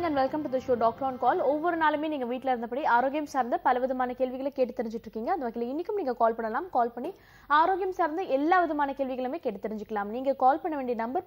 and welcome to the show Doctor on Call. ஒவ்வொரு நாளுமே நீங்க வீட்ல இருந்தபடி ஆரோக்கியம் சார்ந்த பலவிதமான கேள்விகளை கேட்டு தெரிஞ்சிட்டு இருக்கீங்க. அந்த வகையில் இன்னைக்கும் நீங்க கால் பண்ணலாம். கால் பண்ணி ஆரோக்கியம் சார்ந்த எல்லா விதமான கேள்விகளுமே கேட்டு தெரிஞ்சுக்கலாம். நீங்க கால் பண்ண வேண்டிய நம்பர்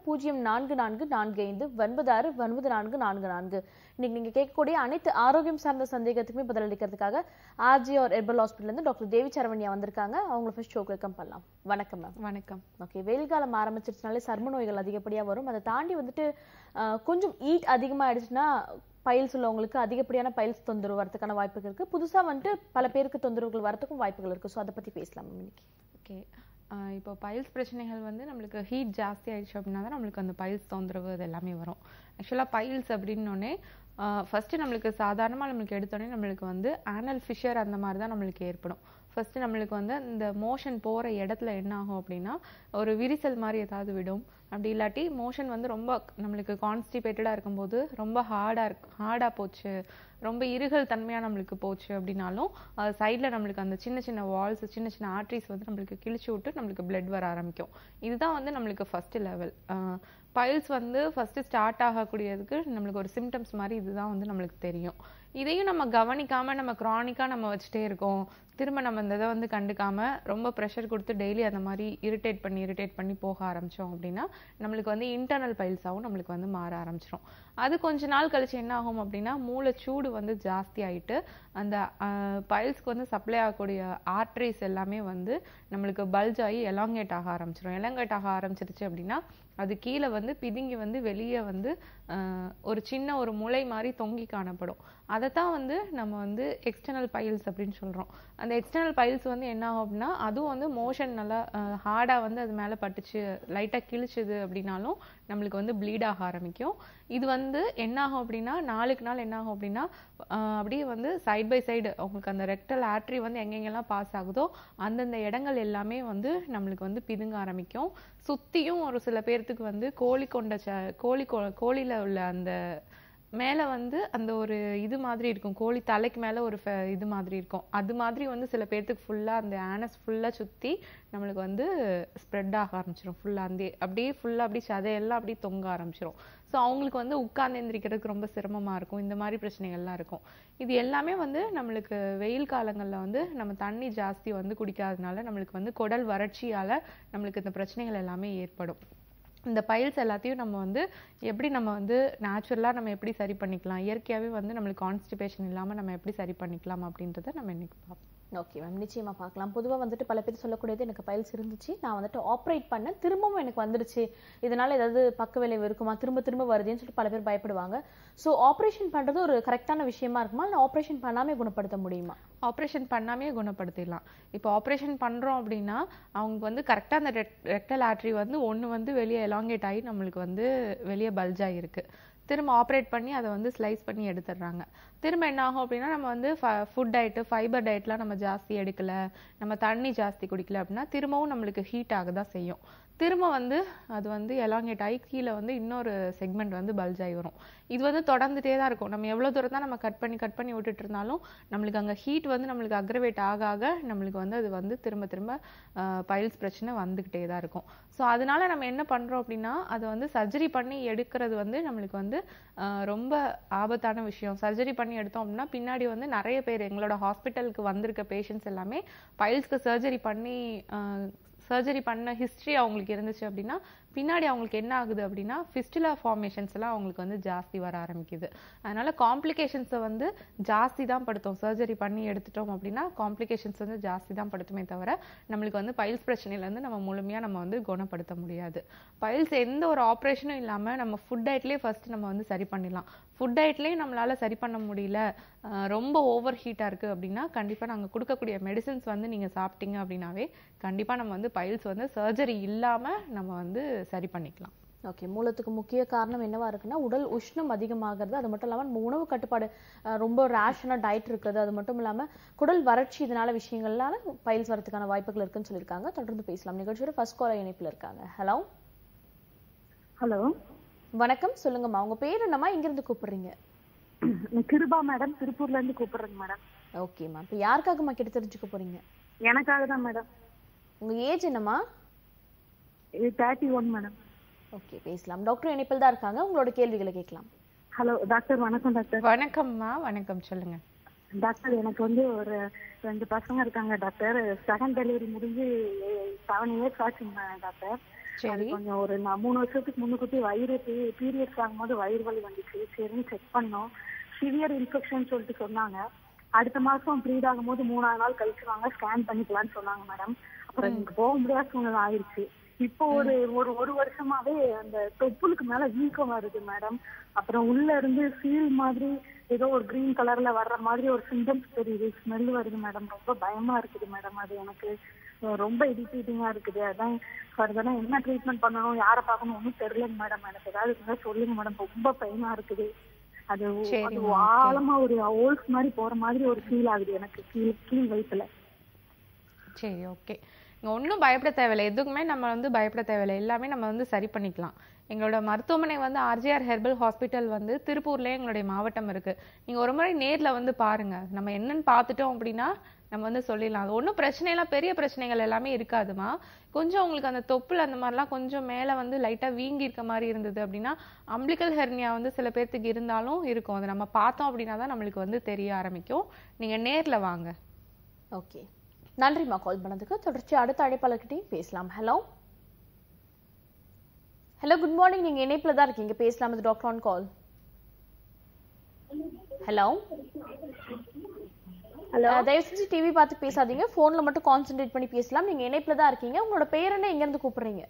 0444459444. இன்னைக்கு நீங்க கேட்கக்கூடிய அனைத்து ஆரோக்கியம் சார்ந்த சந்தேகத்துக்குமே பதிலளிக்கிறதுக்காக ஆர்ஜி ஆர் ஹெர்பல் ஹாஸ்பிட்டல்ல இருந்து டாக்டர் தேவி சரவணியா வந்திருக்காங்க. அவங்களை ஃபர்ஸ்ட் ஷோக்கு வெல்கம் பண்ணலாம். வணக்கம் மேம். வணக்கம். ஓகே, வெயில் காலம் ஆரம்பிச்சிருச்சுனாலே சர்ம நோய்கள் அதிகப்படியா வரும். அதை தாண்டி வந்துட்டு கொஞ்சம் ஈட் அதிகமாகிடுச்சுன்னா பைல்ஸ் உள்ளவங்களுக்கு அதிகப்படியான பைல்ஸ் தொந்தரவு வரதுக்கான வாய்ப்புகள் இருக்கு. புதுசா வந்துட்டு பல பேருக்கு தொந்தரவுகள் வரதுக்கும் வாய்ப்புகள் இருக்கு. ஸோ அதை பத்தி பேசலாம் இன்னைக்கு. ஓகே, இப்போ பைல்ஸ் பிரச்சனைகள் வந்து நம்மளுக்கு ஹீட் ஜாஸ்தி ஆயிடுச்சு அப்படின்னா தான் நம்மளுக்கு அந்த பைல்ஸ் தொந்தரவு அது எல்லாமே வரும். ஆக்சுவலாக பைல்ஸ் அப்படின்னோடனே ஃபர்ஸ்ட் நம்மளுக்கு சாதாரணமாக நம்மளுக்கு எடுத்தோடனே நம்மளுக்கு வந்து ஆனல் ஃபிஷர் அந்த மாதிரி தான் நம்மளுக்கு ஏற்படும். ஃபர்ஸ்ட் நம்மளுக்கு வந்து இந்த மோஷன் போகிற இடத்துல என்ன ஆகும் அப்படின்னா ஒரு விரிசல் மாதிரி ஏதாவது விடும். அப்படி இல்லாட்டி மோஷன் வந்து ரொம்ப நம்மளுக்கு கான்ஸ்டிபேட்டடாக இருக்கும்போது ரொம்ப ஹார்டாக போச்சு, ரொம்ப இருகல் தன்மையாக நம்மளுக்கு போச்சு அப்படின்னாலும் சைடில் நம்மளுக்கு அந்த சின்ன சின்ன வால்ஸ் சின்ன சின்ன ஆர்ட்ரிஸ் வந்து நம்மளுக்கு கிழிச்சு விட்டு நம்மளுக்கு பிளட் வர ஆரம்பிக்கும். இதுதான் வந்து நம்மளுக்கு ஃபர்ஸ்ட் லெவல். பைல்ஸ் வந்து ஃபர்ஸ்ட் ஸ்டார்ட் ஆகக்கூடியதுக்கு நம்மளுக்கு ஒரு சிம்டம்ஸ் மாதிரி இதுதான் வந்து நம்மளுக்கு தெரியும். இதையும் நம்ம கவனிக்காம நம்ம கிரானிக்கா நம்ம வச்சுட்டே இருக்கோம். திரும்ப நம்ம இந்த இதை வந்து கண்டுக்காம ரொம்ப ப்ரெஷர் கொடுத்து டெய்லி அந்த மாதிரி இரிட்டேட் பண்ணி போக ஆரம்பிச்சோம் அப்படின்னா நம்மளுக்கு வந்து இன்டர்னல் பைல்ஸாகவும் நம்மளுக்கு வந்து மாற ஆரம்பிச்சிடும். அது கொஞ்ச நாள் கழிச்சு என்ன ஆகும் அப்படின்னா மூளை சூடு வந்து ஜாஸ்தி ஆயிட்டு அந்த பைல்ஸ்க்கு வந்து சப்ளை ஆகக்கூடிய ஆர்ட்ரிஸ் எல்லாமே வந்து நம்மளுக்கு பல்ஜ் ஆகி எலாங்கேட் ஆக ஆரம்பிச்சிடும். எலாங்கேட் ஆக ஆரம்பிச்சிருச்சு அப்படின்னா அது கீழே வந்து பிதுங்கி வந்து வெளியே வந்து ஒரு சின்ன ஒரு முளை மாதிரி தொங்கி காணப்படும். அதைத்தான் வந்து நம்ம வந்து எக்ஸ்டர்னல் பைல்ஸ் அப்படின்னு சொல்றோம். அந்த எக்ஸ்டர்னல் பைல்ஸ் வந்து என்ன ஆகும் அப்படின்னா அதுவும் வந்து மோஷன் நல்லா ஹார்டா வந்து அது மேல பட்டுச்சு லைட்டா கிழிச்சுது அப்படின்னாலும் நம்மளுக்கு வந்து ப்ளீட் ஆக ஆரம்பிக்கும். இது வந்து என்ன ஆகும் அப்படின்னா நாளுக்கு நாள் என்ன ஆகும் அப்படின்னா அப்படியே வந்து சைட் பை சைடு உங்களுக்கு அந்த ரெக்டல் ஆர்ட்ரி வந்து எங்கெங்கெல்லாம் பாஸ் ஆகுதோ அந்தந்த இடங்கள் எல்லாமே வந்து நம்மளுக்கு வந்து பிதுங்க ஆரம்பிக்கும். சுத்தியும் ஒரு சில பேர்த்துக்கு வந்து கோழியில உள்ள அந்த மேல வந்து அந்த ஒரு இது மாதிரி இருக்கும், கோழி தலைக்கு மேல ஒரு இது மாதிரி இருக்கும். அது மாதிரி வந்து சில பேர்த்துக்கு ஃபுல்லா அந்த ஆனஸ் ஃபுல்லா சுத்தி நம்மளுக்கு வந்து ஸ்ப்ரெட் ஆக ஆரம்பிச்சிடும். ஃபுல்லா அந்த அப்படியே ஃபுல்லா அப்படியே சதையெல்லாம் அப்படியே தொங்க ஆரம்பிச்சிடும். ஸோ அவங்களுக்கு வந்து உட்கார்ந்து எந்திரிக்கிறதுக்கு ரொம்ப சிரமமா இருக்கும். இந்த மாதிரி பிரச்சனைகள்லாம் இருக்கும். இது எல்லாமே வந்து நம்மளுக்கு வெயில் காலங்கள்ல வந்து நம்ம தண்ணி ஜாஸ்தி வந்து குடிக்காதனால நம்மளுக்கு வந்து குடல் வறட்சியால நம்மளுக்கு இந்த பிரச்சனைகள் எல்லாமே ஏற்படும். இந்த பைல்ஸ் எல்லாத்தையும் நம்ம வந்து எப்படி நம்ம வந்து நேச்சுரலாக நம்ம எப்படி சரி பண்ணிக்கலாம், இயற்கையாகவே வந்து நம்மளுக்கு கான்ஸ்டிபேஷன் இல்லாமல் நம்ம எப்படி சரி பண்ணிக்கலாம் அப்படின்றத நம்ம இன்னைக்கு பார்ப்போம். ஓகே மேம், நிச்சயமா பார்க்கலாம். பொதுவாக வந்துட்டு பல பேர் சொல்லக்கூடியது எனக்கு பைல்ஸ் இருந்துச்சு, நான் வந்துட்டு ஆப்ரேட் பண்ணேன், திரும்பவும் எனக்கு வந்துடுச்சு, இதனால ஏதாவது பக்க விளைவு இருக்குமா, திரும்ப வருதுன்னு சொல்லிட்டு பல பேர் பயப்படுவாங்க. ஸோ ஆப்ரேஷன் பண்றது ஒரு கரெக்டான விஷயமா இருக்குமா, இல்லை ஆப்ரேஷன் பண்ணாமே குணப்படுத்த முடியுமா? ஆப்ரேஷன் பண்ணாமே குணப்படுத்திடலாம். இப்போ ஆப்ரேஷன் பண்றோம் அப்படின்னா அவங்க வந்து கரெக்டா அந்த ரெக்டல் ஆர்ட்ரி வந்து ஒன்று வந்து வெளியே எலாங்கேட் ஆகி நம்மளுக்கு வந்து வெளியே பல்ஜ் ஆகிருக்கு. திரும்ப ஆப்ரேட் பண்ணி அதை வந்து ஸ்லைஸ் பண்ணி எடுத்துடுறாங்க. திரும்ப என்ன ஆகும் அப்படின்னா நம்ம வந்து ஃபுட் டயட்டு ஃபைபர் டயட்லாம் நம்ம ஜாஸ்தி எடுக்கல, நம்ம தண்ணி ஜாஸ்தி குடிக்கல அப்படின்னா திரும்பவும் நம்மளுக்கு ஹீட் ஆக தான் செய்யும். திரும்ப வந்து அது வந்து எலாங்கேட் ஆகி கீழே வந்து இன்னொரு செக்மெண்ட் வந்து பல்ஜ் ஆகி வரும். இது வந்து தொடர்ந்துட்டே தான் இருக்கும். நம்ம எவ்வளோ தூரம் தான் நம்ம கட் பண்ணி விட்டுட்டு இருந்தாலும் நம்மளுக்கு அங்கே ஹீட் வந்து நம்மளுக்கு அக்ரவேட் ஆக நம்மளுக்கு வந்து அது வந்து திரும்ப பைல்ஸ் பிரச்சனை வந்துக்கிட்டே தான் இருக்கும். ஸோ அதனால நம்ம என்ன பண்ணுறோம் அப்படின்னா அதை வந்து சர்ஜரி பண்ணி எடுக்கிறது வந்து நம்மளுக்கு வந்து ரொம்ப ஆபத்தான விஷயம். சர்ஜரி பண்ணி எடுத்தோம் அப்படின்னா பின்னாடி வந்து நிறைய பேர் எங்களோட ஹாஸ்பிட்டலுக்கு வந்திருக்க பேஷண்ட்ஸ் எல்லாமே பைல்ஸ்க்கு சர்ஜரி பண்ண ஹிஸ்ட்ரி அவங்களுக்கு இருந்துச்சு அப்படின்னா பின்னாடி அவங்களுக்கு என்ன ஆகுது அப்படின்னா ஃபிஸ்டுலா ஃபார்மேஷன்ஸ் எல்லாம் அவங்களுக்கு வந்து ஜாஸ்தி வர ஆரம்பிக்குது. அதனால காம்ப்ளிகேஷன்ஸை வந்து ஜாஸ்தி தான் படுத்தும். சர்ஜரி பண்ணி எடுத்துட்டோம் அப்படின்னா காம்ப்ளிகேஷன்ஸ் வந்து ஜாஸ்தி தான் படுத்துமே தவிர நம்மளுக்கு வந்து பைல்ஸ் பிரச்சனையிலேருந்து நம்ம முழுமையாக நம்ம வந்து குணப்படுத்த முடியாது. பைல்ஸ் எந்த ஒரு ஆப்ரேஷனும் இல்லாமல் நம்ம ஃபுட் டயட்லேயே ஃபர்ஸ்ட் நம்ம வந்து சரி பண்ணிடலாம். ஃபுட் டயட்லேயே நம்மளால சரி பண்ண முடியல, ரொம்ப ஓவர் ஹீட்டாக இருக்குது அப்படின்னா கண்டிப்பாக நாங்கள் கொடுக்கக்கூடிய மெடிசின்ஸ் வந்து நீங்கள் சாப்பிட்டீங்க அப்படின்னாவே கண்டிப்பாக நம்ம வந்து பைல்ஸ் வந்து சர்ஜரி இல்லாமல் நம்ம வந்து சரி பண்ணிக்கலாம். ஓகே, மூலத்துக்கு முக்கிய காரணம் என்னவா இருக்குன்னா உடல் உஷ்ணம் அதிகமாகிறது. அது மட்டும் இல்லாமல் நம்ம உணவு கட்டுப்பாடு ரொம்ப ரேஷனா டயட் இருக்கிறது, அது மட்டும் இல்லாமல் குடல் வறட்சி இதனால விஷயங்கள்னால பைல்ஸ் வரதுக்கான வாய்ப்புகள் இருக்குன்னு சொல்லியிருக்காங்க. தொடர்ந்து பேசலாம். நிகழ்ச்சியோட ஃபர்ஸ்ட் காலர் இணைப்பில் இருக்காங்க. ஹலோ வணக்கம், சொல்லுங்கம்மா, உங்க பேர் என்னம்மா, இங்கிருந்து கூப்பிடுறீங்க? கிருபா மேடம், திருப்பூர்ல இருந்து கூப்பிடுறேங்க மேடம். ஓகேம்மா, இப்போ யாருக்காகம்மா கேட்டு தெரிஞ்சுக்க போறீங்க? எனக்காக தான் மேடம். உங்க ஏஜ் என்னம்மா? 31 மேடம். ஓகே, பேசலாம். டாக்டர் இணைப்பில் தான் இருக்காங்க, உங்களோட கேள்விகளை கேட்கலாம். ஹலோ டாக்டர், வணக்கம் டாக்டர். வணக்கம்மா, வணக்கம், சொல்லுங்க. டாக்டர், எனக்கு ஒரு 2 பசங்க இருக்காங்க டாக்டர். செகண்ட் டெலிவரி முடிஞ்சு 7 இயர்ஸ் ஆச்சுங்க டாக்டர். அது கொஞ்சம் ஒரு 3 வருஷத்துக்கு முன்னுக்கூட்டி வயிறு பீரியட்ஸ் ஆகும்போது வயிறு வலி வந்துச்சு. சரின்னு செக் பண்ணோம். சிவியர் இன்ஃபெக்ஷன் சொல்லிட்டு சொன்னாங்க. அடுத்த மாசம் ப்ரீட் ஆகும்போது 3ஆவது நாள் கழிச்சு வாங்க ஸ்கேன் பண்ணிக்கலாம்னு சொன்னாங்க மேடம். அப்புறம் எனக்கு போக முடியாத சூழ்நிலை ஆயிடுச்சு. இப்போ ஒரு வருஷமாவே அந்த தொப்புளுக்கு மேல வீக்கம் வருது மேடம். அப்புறம் உள்ள இருந்து சீல் மாதிரி ஏதோ ஒரு கிரீன் கலர்ல வர்ற மாதிரி ஒரு சிம்டம்ஸ் தெரியுது. ஸ்மெல் வருது மேடம். ரொம்ப பயமா இருக்குது மேடம். அது எனக்கு ரொம்ப இரிட்டேட்டிங்கா இருக்குது. அதான் ஃபர்தரா என்ன ட்ரீட்மெண்ட் பண்ணணும், யாரை பார்க்கணும் ஒன்றும் தெரியலங்க மேடம். எனக்கு ஏதாவது சொல்லுங்க மேடம். ரொம்ப பெயினா இருக்குது. அது ஆழமா ஒரு ஹோல்ஸ் மாதிரி போற மாதிரி ஒரு ஃபீல் ஆகுது எனக்கு கீழ் வயித்துல. சரி, ஓகே. இங்கே ஒன்றும் பயப்பட தேவையில்லை. எதுக்குமே நம்ம பயப்பட தேவையில்லை. எல்லாமே நம்ம சரி பண்ணிக்கலாம். எங்களோட மருத்துவமனை ஆர்ஜிஆர் ஹெர்பல் ஹாஸ்பிட்டல் திருப்பூர்லேயே எங்களுடைய மாவட்டம் இருக்குது. நீங்கள் ஒரு முறை நேரில் பாருங்க. நம்ம என்னன்னு பார்த்துட்டோம் அப்படின்னா நம்ம சொல்லிடலாம். அது ஒன்றும் பிரச்சனைலாம் பெரிய பிரச்சனைகள் எல்லாமே இருக்காதுமா. கொஞ்சம் உங்களுக்கு அந்த தொப்புள் அந்த மாதிரிலாம் கொஞ்சம் மேலே லைட்டாக வீங்கி இருக்க மாதிரி இருந்தது அப்படின்னா அம்பிளிக்கல் ஹெர்னியா சில பேர்த்துக்கு இருந்தாலும் இருக்கும். அதை நம்ம பார்த்தோம் அப்படின்னா தான் நம்மளுக்கு தெரிய ஆரம்பிக்கும். நீங்கள் நேரில் வாங்க. ஓகே, நன்றிம்மா கால் பண்ணதுக்கு. தொடர்ச்சி அடுத்த அழைப்பாளர்கிட்டையும் பேசலாம். Hello hello, good morning. நீங்க இணைப்புல தான் இருக்கீங்க, பேசலாம். இது doctor on call. Hello hello, தயவு செஞ்சு டிவி பார்த்து பேசாதீங்க, போன்ல மட்டும் கான்சென்ட்ரேட் பண்ணி பேசலாம். நீங்க இணைப்புல தான் இருக்கீங்க. உங்களோட பேர் என்ன, எங்க இருந்து கூப்பிடுறீங்க?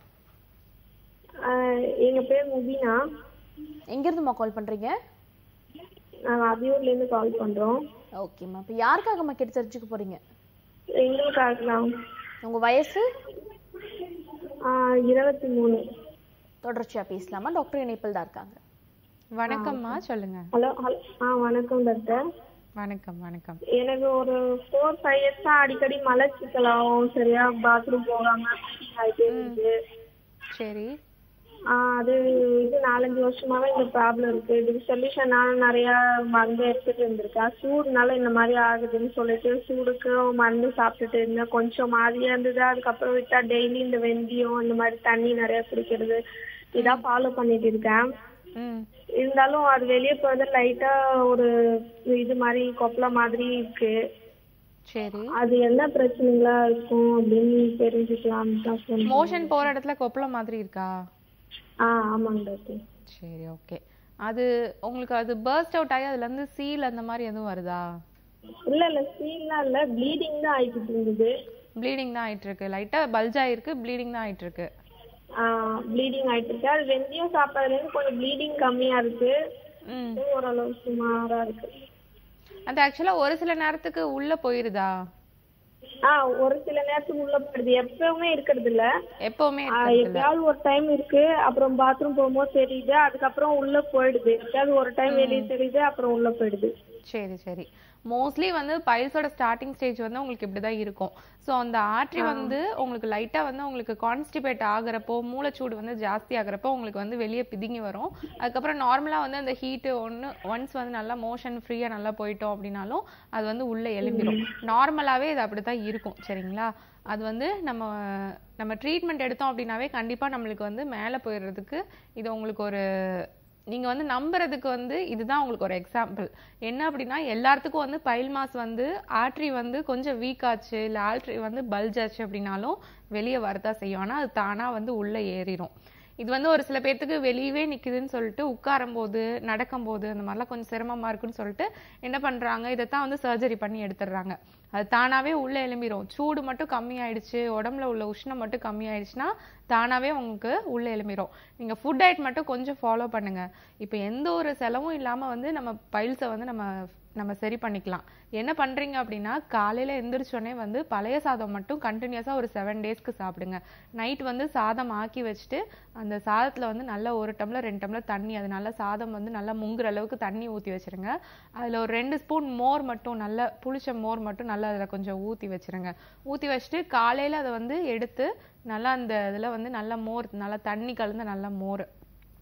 எங்க பேர் முபீனா. எங்க இருந்துமா கால் பண்றீங்க? நாங்க அபியூர்ல இருந்து கால் பண்றோம். ஓகேம்மா, இப்போ யாருக்காகம்மா கேட்டு தெரிஞ்சுக்க போறீங்க? எங்களுக்காக தான். உங்க வயசு? 23. தொடர்ச்சியா பேசலாமா? டாக்டர் இணைப்பில் தான் இருக்காங்க. வணக்கம்மா, சொல்லுங்க. ஹலோ. வணக்கம் டாக்டர். வணக்கம். வணக்கம். எனக்கு ஒரு 4-5 இயர்ஸ் அடிக்கடி மலச்சிக்கலாகும். சரியா பாத்ரூம் போகாம ஆயிட்டே இருக்கு. சரி. அது 4-5 வருஷமாவே இந்த ப்ராப்ளம் இருக்கு. இதுக்கு சொல்யூஷன் நான் நிறைய மருந்து எடுத்துட்டு இருந்திருக்கேன். சூடுனால இந்த மாதிரி ஆகுதுன்னு சொல்லிட்டு சூடுக்கு மருந்து சாப்பிட்டுட்டு இருந்தேன். கொஞ்சம் மாதிரியா இருந்தது. அதுக்கப்புறம் விட்டா டெய்லி இந்த வெந்தயம் இந்த மாதிரி தண்ணி நிறைய குடிக்கிறது இதான் ஃபாலோ பண்ணிட்டு இருக்கேன். இருந்தாலும் அது வெளியே போறது லைட்டா ஒரு இது மாதிரி கொப்பள மாதிரி இருக்கு. சரி, அது என்ன பிரச்சனைகளா இருக்கும் அப்படின்னு தெரிஞ்சுக்கலாம். மோஷன் போற இடத்துல கொப்பளம் மாதிரி இருக்கா? ஆமாங்க டாக்டர். சரி, ஓகே. அது உங்களுக்கு அது பர்ஸ்ட் அவுட் ஆகி அதுல இருந்து சீல் அந்த மாதிரி எதுவும் வருதா? இல்ல சீல்லாம் இல்ல, ப்ளீடிங் தான் ஆயிட்டு இருந்தது. ப்ளீடிங் தான் ஆயிட்டு இருக்கு. லைட்டா பல்ஜ் ஆயிருக்கு, ப்ளீடிங் தான் ஆயிட்டு இருக்கு. ப்ளீடிங் ஆயிட்டு இருக்கு. அது வெந்தயம் சாப்பிட்டதுல இருந்து கொஞ்சம் ப்ளீடிங் கம்மியா இருக்கு. ஓரளவு சுமாரா இருக்கு. அது ஆக்சுவலா ஒரு சில நேரத்துக்கு உள்ள போயிருதா? ஒரு சில நேரத்துக்கு உள்ள போயிடுது. எப்பவுமே இருக்கிறது இல்ல. எப்பவுமே எப்பயாவது ஒரு டைம் இருக்கு. அப்புறம் பாத்ரூம் போகும்போது தெரியுது. அதுக்கப்புறம் உள்ள போயிடுது. எப்பயாவது ஒரு டைம் வெளியே தெரியுது, அப்புறம் உள்ள போயிடுது. சரி சரி. மோஸ்ட்லி பைல்ஸோட ஸ்டார்டிங் ஸ்டேஜ் உங்களுக்கு இப்படிதான் இருக்கும். ஸோ அந்த ஆர்ட்ரி உங்களுக்கு லைட்டா உங்களுக்கு கான்ஸ்டிபேட் ஆகுறப்போ, மூளைச்சூடு ஜாஸ்தி ஆகுறப்போ உங்களுக்கு வெளியே பிதுங்கி வரும். அதுக்கப்புறம் நார்மலா அந்த ஹீட் ஒன்ஸ் நல்லா மோஷன் ஃப்ரீயா நல்லா போயிட்டோம் அப்படின்னாலும் அது உள்ள எழும்பிடும். நார்மலாவே இது அப்படித்தான் இருக்கும். சரிங்களா? அது நம்ம ட்ரீட்மெண்ட் எடுத்தோம் அப்படின்னாவே கண்டிப்பா நம்மளுக்கு மேல போயிடுறதுக்கு இது உங்களுக்கு ஒரு நீங்க நம்புறதுக்கு இதுதான் உங்களுக்கு ஒரு எக்ஸாம்பிள். என்ன அப்படின்னா எல்லாத்துக்கும் பைல் மாஸ் ஆர்ட்ரி கொஞ்சம் வீக் ஆச்சு, இல்ல ஆர்ட்ரி பல்ஜ் ஆச்சு அப்படின்னாலும் வெளியே வரதா செய்யும். ஆனா அது தானா உள்ள ஏறிடும். இது ஒரு சில பேர்த்துக்கு வெளியவே நிக்குதுன்னு சொல்லிட்டு உட்காரும் போது, நடக்கும் போது அந்த மாதிரிலாம் கொஞ்சம் சிரமமா இருக்குன்னு சொல்லிட்டு என்ன பண்றாங்க, இதைத்தான் சர்ஜரி பண்ணி எடுத்துடுறாங்க. அது தானாவே உள்ள எழும்பிடும். சூடு மட்டும் கம்மி ஆயிடுச்சு, உடம்புல உள்ள உஷ்ணம் மட்டும் கம்மி ஆயிடுச்சுன்னா தானாவே உங்களுக்கு உள்ள எழும்பிடும். நீங்க ஃபுட் டயட் மட்டும் கொஞ்சம் ஃபாலோ பண்ணுங்க. இப்ப எந்த ஒரு செலவும் இல்லாம நம்ம பைல்ஸை நம்ம சரி பண்ணிக்கலாம். என்ன பண்றீங்க அப்படின்னா, காலையில எந்திரிச்சோடனே பழைய சாதம் மட்டும் கண்டினியூஸா ஒரு 7 டேஸ்க்கு சாப்பிடுங்க. நைட் சாதம் ஆக்கி வச்சுட்டு அந்த சாதத்துல நல்லா 1 டம்ளர் 2 டம்ளர் தண்ணி, அது நல்லா சாதம் நல்லா முங்குற அளவுக்கு தண்ணி ஊத்தி வச்சிருங்க. அதுல ஒரு 2 ஸ்பூன் மோர் மட்டும், நல்லா புளிச்ச மோர் மட்டும் நல்லா அதுல கொஞ்சம் ஊத்தி வச்சிருங்க. ஊத்தி வச்சுட்டு காலையில அதை எடுத்து நல்லா அந்த இதுல நல்லா மோர், நல்லா தண்ணி கலந்து நல்லா மோர்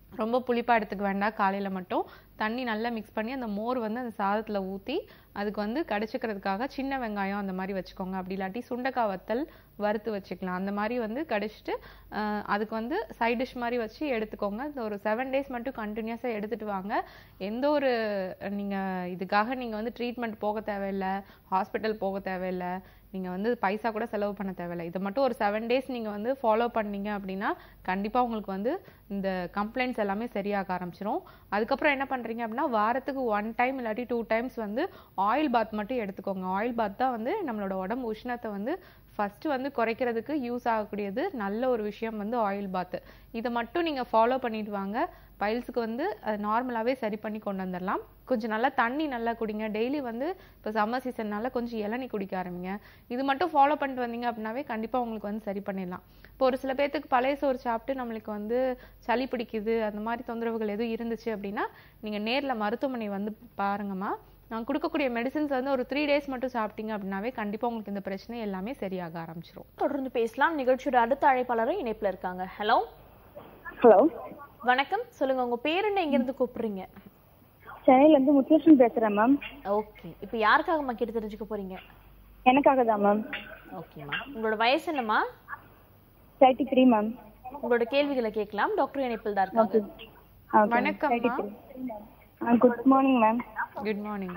ரொம்ப புளிப்பா எடுத்துக்க வேண்டாம். காலையில மட்டும் தண்ணி நல்லா மிக்ஸ் பண்ணி அந்த மோர் வந்து அந்த சாதத்துல ஊத்தி அதுக்கு வந்து கடிச்சுக்கிறதுக்காக சின்ன வெங்காயம் அந்த மாதிரி வச்சுக்கோங்க. அப்படி இல்லாட்டி சுண்டைக்காய் வத்தல் வறுத்து வச்சுக்கலாம். அந்த மாதிரி வந்து கடிச்சிட்டு அதுக்கு வந்து சைட் டிஷ் மாதிரி வச்சு எடுத்துக்கோங்க. ஒரு 7 days மட்டும் கண்டினியூஸாக எடுத்துட்டு வாங்க. எந்த ஒரு இதுக்காக நீங்க வந்து ட்ரீட்மெண்ட் போக தேவையில்லை, ஹாஸ்பிட்டல் போக தேவையில்லை, நீங்க வந்து பைசா கூட செலவு பண்ண தேவையில்லை. இதை மட்டும் ஒரு 7 days நீங்க வந்து ஃபாலோ பண்ணீங்க அப்படின்னா கண்டிப்பா உங்களுக்கு வந்து இந்த கம்ப்ளைண்ட்ஸ் எல்லாமே சரியாக ஆரம்பிச்சிடும். அதுக்கப்புறம் என்ன பண்றீங்க அப்படின்னா வாரத்துக்கு 1 time இல்லாட்டி 2 times வந்து ஆயில் பாத் மட்டும் எடுத்துக்கோங்க. ஆயில் பாத் தான் வந்து நம்மளோட உடம்பு உஷ்ணத்தை வந்து ஃபர்ஸ்ட் வந்து குறைக்கிறதுக்கு யூஸ் ஆகக்கூடியது நல்ல ஒரு விஷயம் வந்து ஆயில் பாத். இதை மட்டும் நீங்க ஃபாலோ பண்ணிட்டு வாங்க. பைல்ஸுக்கு வந்து நார்மலாவே சரி பண்ணி கொண்டு வந்துடலாம். கொஞ்சம் நல்லா தண்ணி நல்லா குடிங்க. டெய்லி வந்து இப்போ சம்மர் சீசன்னால கொஞ்சம் இளநீ குடிக்க ஆரம்பிங்க. இது மட்டும் ஃபாலோ பண்ணிட்டு வந்தீங்க அப்படின்னாவே கண்டிப்பா உங்களுக்கு வந்து சரி பண்ணிடலாம். இப்போ ஒரு சில பேர்த்துக்கு பழைய சோறு சாப்பிட்டு நம்மளுக்கு வந்து சளி பிடிக்குது அந்த மாதிரி தொந்தரவுகள் எதுவும் இருந்துச்சு அப்படின்னா நீங்க நேர்ல மருத்துவமனை வந்து பாருங்கம்மா. நான் கொடுக்கக்கூடிய மெடிசின்ஸ் வந்து ஒரு 3 days மட்டும் சாப்பிட்டீங்க அப்படின்னாவே கண்டிப்பா உங்களுக்கு இந்த பிரச்சனை எல்லாமே சரியாக ஆரம்பிச்சிடும். தொடர்ந்து பேசலாம். நிகழ்ச்சியோட அடுத்த அழைப்பாளரும் இணைப்புல இருக்காங்க. ஹலோ ஹலோ, வணக்கம். சொல்லுங்க, உங்க பேர் என்ன, எங்க இருந்து கூப்பிடுறீங்க? சென்னையில இருந்து முத்துலட்சுமி பேசுறேன் மேம். ஓகே, இப்போ யாருக்காகம்மா கேட்டு தெரிஞ்சுக்க போறீங்க? எனக்காக தான் மேம். ஓகேம்மா, உங்களோட வயசு என்னம்மா? 33 மேம். உங்களோட கேள்விகளை கேட்கலாம். டாக்டர் இணைப்பில் தான் இருக்காங்க. வணக்கம்மா. Good morning ma'am. Good morning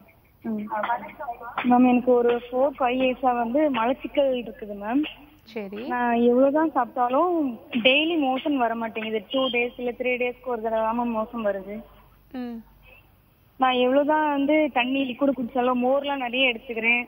ma'am. எனக்கு ஒரு 4-5 years-ஆ வந்து மலச்சிக்கல் இருக்குது மேம். சரி. நான் எவ்வளவுதான் சாப்பிட்டாலும் டெய்லி மோஷன் வர மாட்டேங்குது. 2 days இல்ல 3 days-க்கு ஒரு தடவை தான் மோஷன் வருது. நான் எவ்வளவுதான் வந்து தண்ணி லிக்விட் குடிச்சாலும் மோர்லாம் நிறைய எடுத்துக்கிறேன்.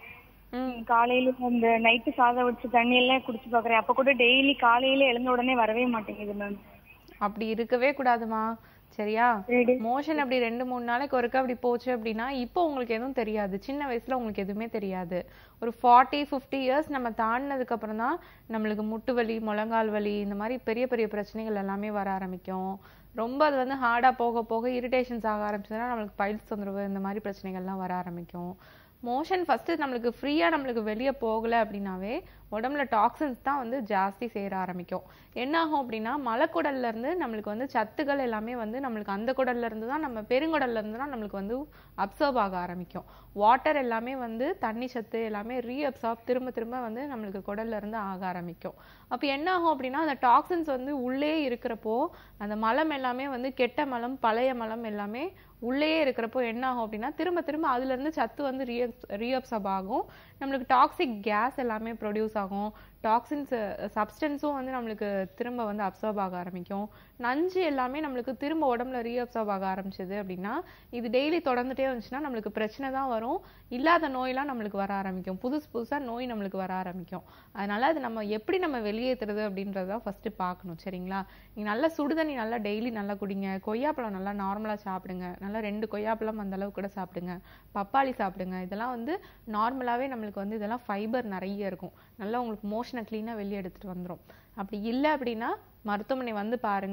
காலையில இந்த நைட்டு சாதம் வச்சு தண்ணி எல்லாம் குடிச்சு பாக்குறேன். அப்ப கூட டெய்லி காலையில எழுந்த உடனே வரவே மாட்டேங்குது மேம். அப்படி இருக்கவே கூடாதுமா, சரியா? மோஷன் அப்படி 2-3 நாளைக்கு ஒருக்க அப்படி போச்சு அப்படின்னா இப்போ உங்களுக்கு எதுவும் தெரியாது. சின்ன வயசுல உங்களுக்கு எதுவுமே தெரியாது. ஒரு 40-50 years நம்ம தாண்டினதுக்கு அப்புறம் தான் நம்மளுக்கு முட்டு வலி, முழங்கால் வலி, இந்த மாதிரி பெரிய பெரிய பிரச்சனைகள் எல்லாமே வர ஆரம்பிக்கும். ரொம்ப அது வந்து ஹார்டா போக போக இரிட்டேஷன்ஸ் ஆக ஆரம்பிச்சதுன்னா நம்மளுக்கு பைல்ஸ் தொந்தரவு இந்த மாதிரி பிரச்சனைகள்லாம் வர ஆரம்பிக்கும். மோஷன் ஃபர்ஸ்ட் நம்மளுக்கு ஃப்ரீயா நம்மளுக்கு வெளியே போகல அப்படின்னாவே உடம்புல டாக்ஸின்ஸ் தான் வந்து ஜாஸ்தி சேர ஆரம்பிக்கும். என்ன ஆகும் அப்படின்னா மலைக்குடல்ல இருந்து நம்மளுக்கு வந்து சத்துக்கள் எல்லாமே வந்து நம்மளுக்கு அந்த குடல்ல இருந்து தான் நம்ம பெருங்குடல்ல இருந்து தான் நம்மளுக்கு வந்து அப்சர்வ் ஆக ஆரம்பிக்கும். வாட்டர் எல்லாமே வந்து தண்ணி சத்து எல்லாமே ரீஅப்சார்ப் திரும்ப திரும்ப வந்து நம்மளுக்கு குடல்ல இருந்து ஆக ஆரம்பிக்கும். அப்ப என்ன ஆகும் அப்படின்னா அந்த டாக்ஸின்ஸ் வந்து உள்ளே இருக்கிறப்போ அந்த மலம் எல்லாமே வந்து கெட்ட மலம், பழைய மலம் எல்லாமே உள்ளே இருக்கிறப்போ என்ன ஆகும் அப்படின்னா திரும்ப திரும்ப அதுல இருந்து சத்து வந்து ரீஅப்சார்ப் ஆகும். நம்மளுக்கு டாக்ஸிக் கேஸ் எல்லாமே ப்ரொடியூஸ் ஆகும். டாக்ஸின்ஸ் சப்ஸ்டன்ஸும் வந்து நம்மளுக்கு திரும்ப வந்து அப்சர்வ் ஆக ஆரம்பிக்கும். நஞ்சு எல்லாமே நம்மளுக்கு திரும்ப உடம்புல ரீஅப்சர்வ் ஆக ஆரம்பிச்சது அப்படின்னா இது டெய்லி தொடர்ந்துட்டே வந்துச்சுன்னா நம்மளுக்கு பிரச்சனை தான் வரும். இல்லாத நோயெல்லாம் நம்மளுக்கு வர ஆரம்பிக்கும். புதுசா நோய் நம்மளுக்கு வர ஆரம்பிக்கும். அதனால அது நம்ம எப்படி நம்ம வெளியேற்றுறது அப்படின்றதான் ஃபர்ஸ்ட் பார்க்கணும், சரிங்களா? நீங்க நல்லா சுடுதண்ணி நல்லா டெய்லி நல்லா குடிங்க. கொய்யாப்பழம் நல்லா நார்மலா சாப்பிடுங்க. நல்லா 2 கொய்யாப்பழம் அந்த அளவு கூட சாப்பிடுங்க. பப்பாளி சாப்பிடுங்க. இதெல்லாம் வந்து நார்மலாவே நம்மளுக்கு வந்து இதெல்லாம் ஃபைபர் நிறைய இருக்கும். நல்லா உங்களுக்கு மோஷனை கிளீனா வெளியே எடுத்துட்டு வந்துடும். அப்படி இல்லை அப்படின்னா மருத்துவமனை வந்து பாருங்க.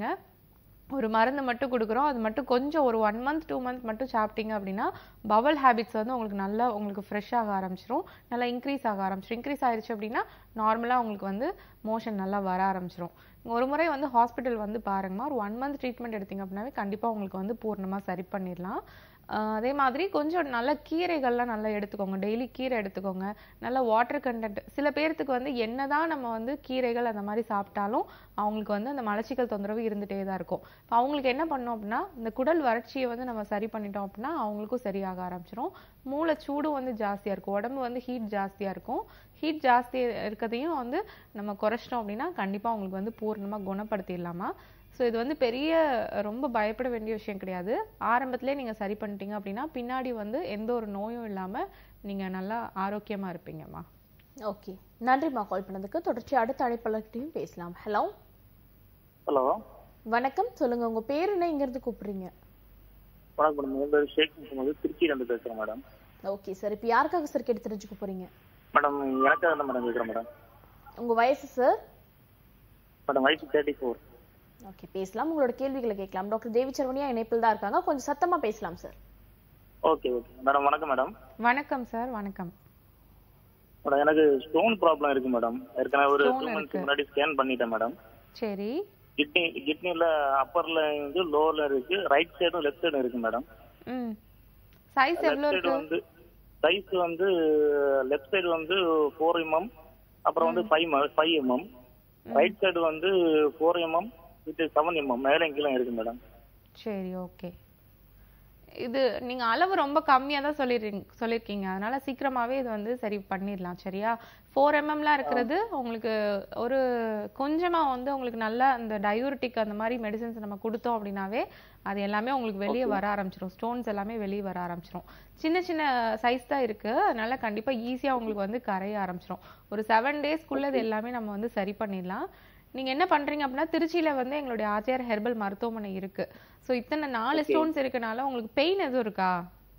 ஒரு மருந்து மட்டும் கொடுக்குறோம், அது மட்டும் கொஞ்சம் ஒரு 1 month 2 month மட்டும் சாப்பிட்டீங்க அப்படின்னா பவல் ஹேபிட்ஸ் வந்து உங்களுக்கு நல்லா உங்களுக்கு ஃப்ரெஷ் ஆக ஆரம்பிச்சிடும். நல்லா இன்க்ரீஸ் ஆக ஆரம்பிச்சிடும். இன்க்ரீஸ் ஆயிடுச்சு அப்படின்னா நார்மலாக உங்களுக்கு வந்து மோஷன் நல்லா வர ஆரம்பிச்சிடும். ஒரு முறை வந்து ஹாஸ்பிட்டல் வந்து பாருங்கம்மா. ஒரு 1 month ட்ரீட்மெண்ட் எடுத்தீங்க அப்படின்னாவே கண்டிப்பாக உங்களுக்கு வந்து பூர்ணமாக சரி பண்ணிடலாம். அதே மாதிரி கொஞ்சம் நல்ல கீரைகள்லாம் நல்லா எடுத்துக்கோங்க. டெய்லி கீரை எடுத்துக்கோங்க. நல்ல வாட்டர் கண்டென்ட். சில பேர்த்துக்கு வந்து என்னதான் நம்ம வந்து கீரைகள் அந்த மாதிரி சாப்பிட்டாலும் அவங்களுக்கு வந்து அந்த மலச்சிக்கல் தொந்தரவு இருந்துகிட்டே தான் இருக்கும். இப்போ அவங்களுக்கு என்ன பண்ணோம் அப்படின்னா இந்த குடல் வறட்சியை வந்து நம்ம சரி பண்ணிட்டோம் அப்படின்னா அவங்களுக்கும் சரியாக ஆரம்பிச்சிடும். மூளை சூடும் வந்து ஜாஸ்தியாக இருக்கும். உடம்பு வந்து ஹீட் ஜாஸ்தியாக இருக்கும். ஹீட் ஜாஸ்தி இருக்கிறதையும் வந்து நம்ம குறைச்சிட்டோம் அப்படின்னா கண்டிப்பாக அவங்களுக்கு வந்து பூர்ணமாக குணப்படுத்திடலாமா. ஸோ இது வந்து பெரிய ரொம்ப பயப்பட வேண்டிய விஷயம் கிடையாது. ஆரம்பத்திலே நீங்கள் சரி பண்ணிட்டீங்க அப்படின்னா பின்னாடி வந்து எந்த ஒரு நோயும் இல்லாமல் நீங்கள் நல்லா ஆரோக்கியமாக இருப்பீங்கம்மா. ஓகே, நன்றிம்மா கால் பண்ணதுக்கு. தொடர்ச்சி அடுத்த அழைப்பாளர்கிட்டையும் பேசலாம். ஹலோ ஹலோ, வணக்கம். சொல்லுங்க, உங்க பேர் என்ன, இங்க இருந்து கூப்பிடுறீங்க? வணக்கம் மேடம். என் பேர் ஷேக் முகமது, திருச்சியில இருந்து பேசுறேன் மேடம். ஓகே சார், இப்போ யாருக்காக சார் கேட்டு தெரிஞ்சுக்க போறீங்க? மேடம் எனக்காக தான் மேடம் கேட்குறேன் மேடம். உங்க வயசு சார்? மேடம் வயசு 34. ஓகே, பேசலாம். உங்களோட கேள்விகளை கேட்கலாம். டாக்டர் தேவி சரவணியா இணைப்பில் தான் இருக்காங்க. கொஞ்சம் சத்தமா பேசலாம் சார். Okay okay madam. வணக்கம் மேடம். வணக்கம் சார். வணக்கம் மேடம். எனக்கு ஸ்டோன் ப்ராப்ளம் இருக்கு மேடம். ஏற்கனவே ஒரு 2 months முன்னாடி ஸ்கேன் பண்ணிட்டேன் மேடம். சரி. கிட்னில அப்பர்ல இருந்து லோவர்ல இருக்கு, ரைட் சைடும் லெஃப்ட் சைடும் இருக்கு மேடம். சைஸ் எவ்வளவு இருக்கு? சைஸ் வந்து லெஃப்ட் சைடு வந்து 4 mm, அப்புறம் வந்து 5 mm, ரைட் சைடு வந்து 4 mm வித் 7 mm மேலே கீழே இருக்கு மேடம். சரி, ஓகே. இது நீங்க அளவு ரொம்ப கம்மியா தான் சொல்லிருக்கீங்க, அதனால சீக்கிரமாவே இது வந்து சரி பண்ணிடலாம். சரியா? 4 mmலாம் இருக்கிறது உங்களுக்கு ஒரு கொஞ்சமா வந்து உங்களுக்கு நல்ல அந்த டயூரிட்டிக் அந்த மாதிரி மெடிசன்ஸ் நம்ம கொடுத்தோம் அப்படின்னாவே அது எல்லாமே உங்களுக்கு வெளியே வர ஆரம்பிச்சிடும். ஸ்டோன்ஸ் எல்லாமே வெளியே வர ஆரம்பிச்சிடும். சின்ன சின்ன சைஸ் தான் இருக்கு, அதனால கண்டிப்பா ஈஸியா உங்களுக்கு வந்து கரைய ஆரம்பிச்சிடும். ஒரு 7 daysக்குள்ள இது எல்லாமே நம்ம வந்து சரி பண்ணிடலாம். நீங்க என்ன பண்றீங்க அப்படின்னா, திருச்சியில வந்து எங்களுடைய ஆர்ஜிஆர் ஹெர்பல் மருத்துவமனை இருக்கு. சோ இத்தனை 4 ஸ்டோன்ஸ் இருக்கனால உங்களுக்கு பெயின் எதுவும் இருக்கா?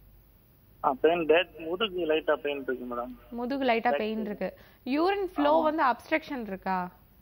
முதுகு லைட்டா பெயின் இருக்கு மேடம். முதுகு லைட்டா பெயின் இருக்கு. யூரின் ஃப்ளோ வந்து அப்ஸ்ட்ரக்ஷன் இருக்கா?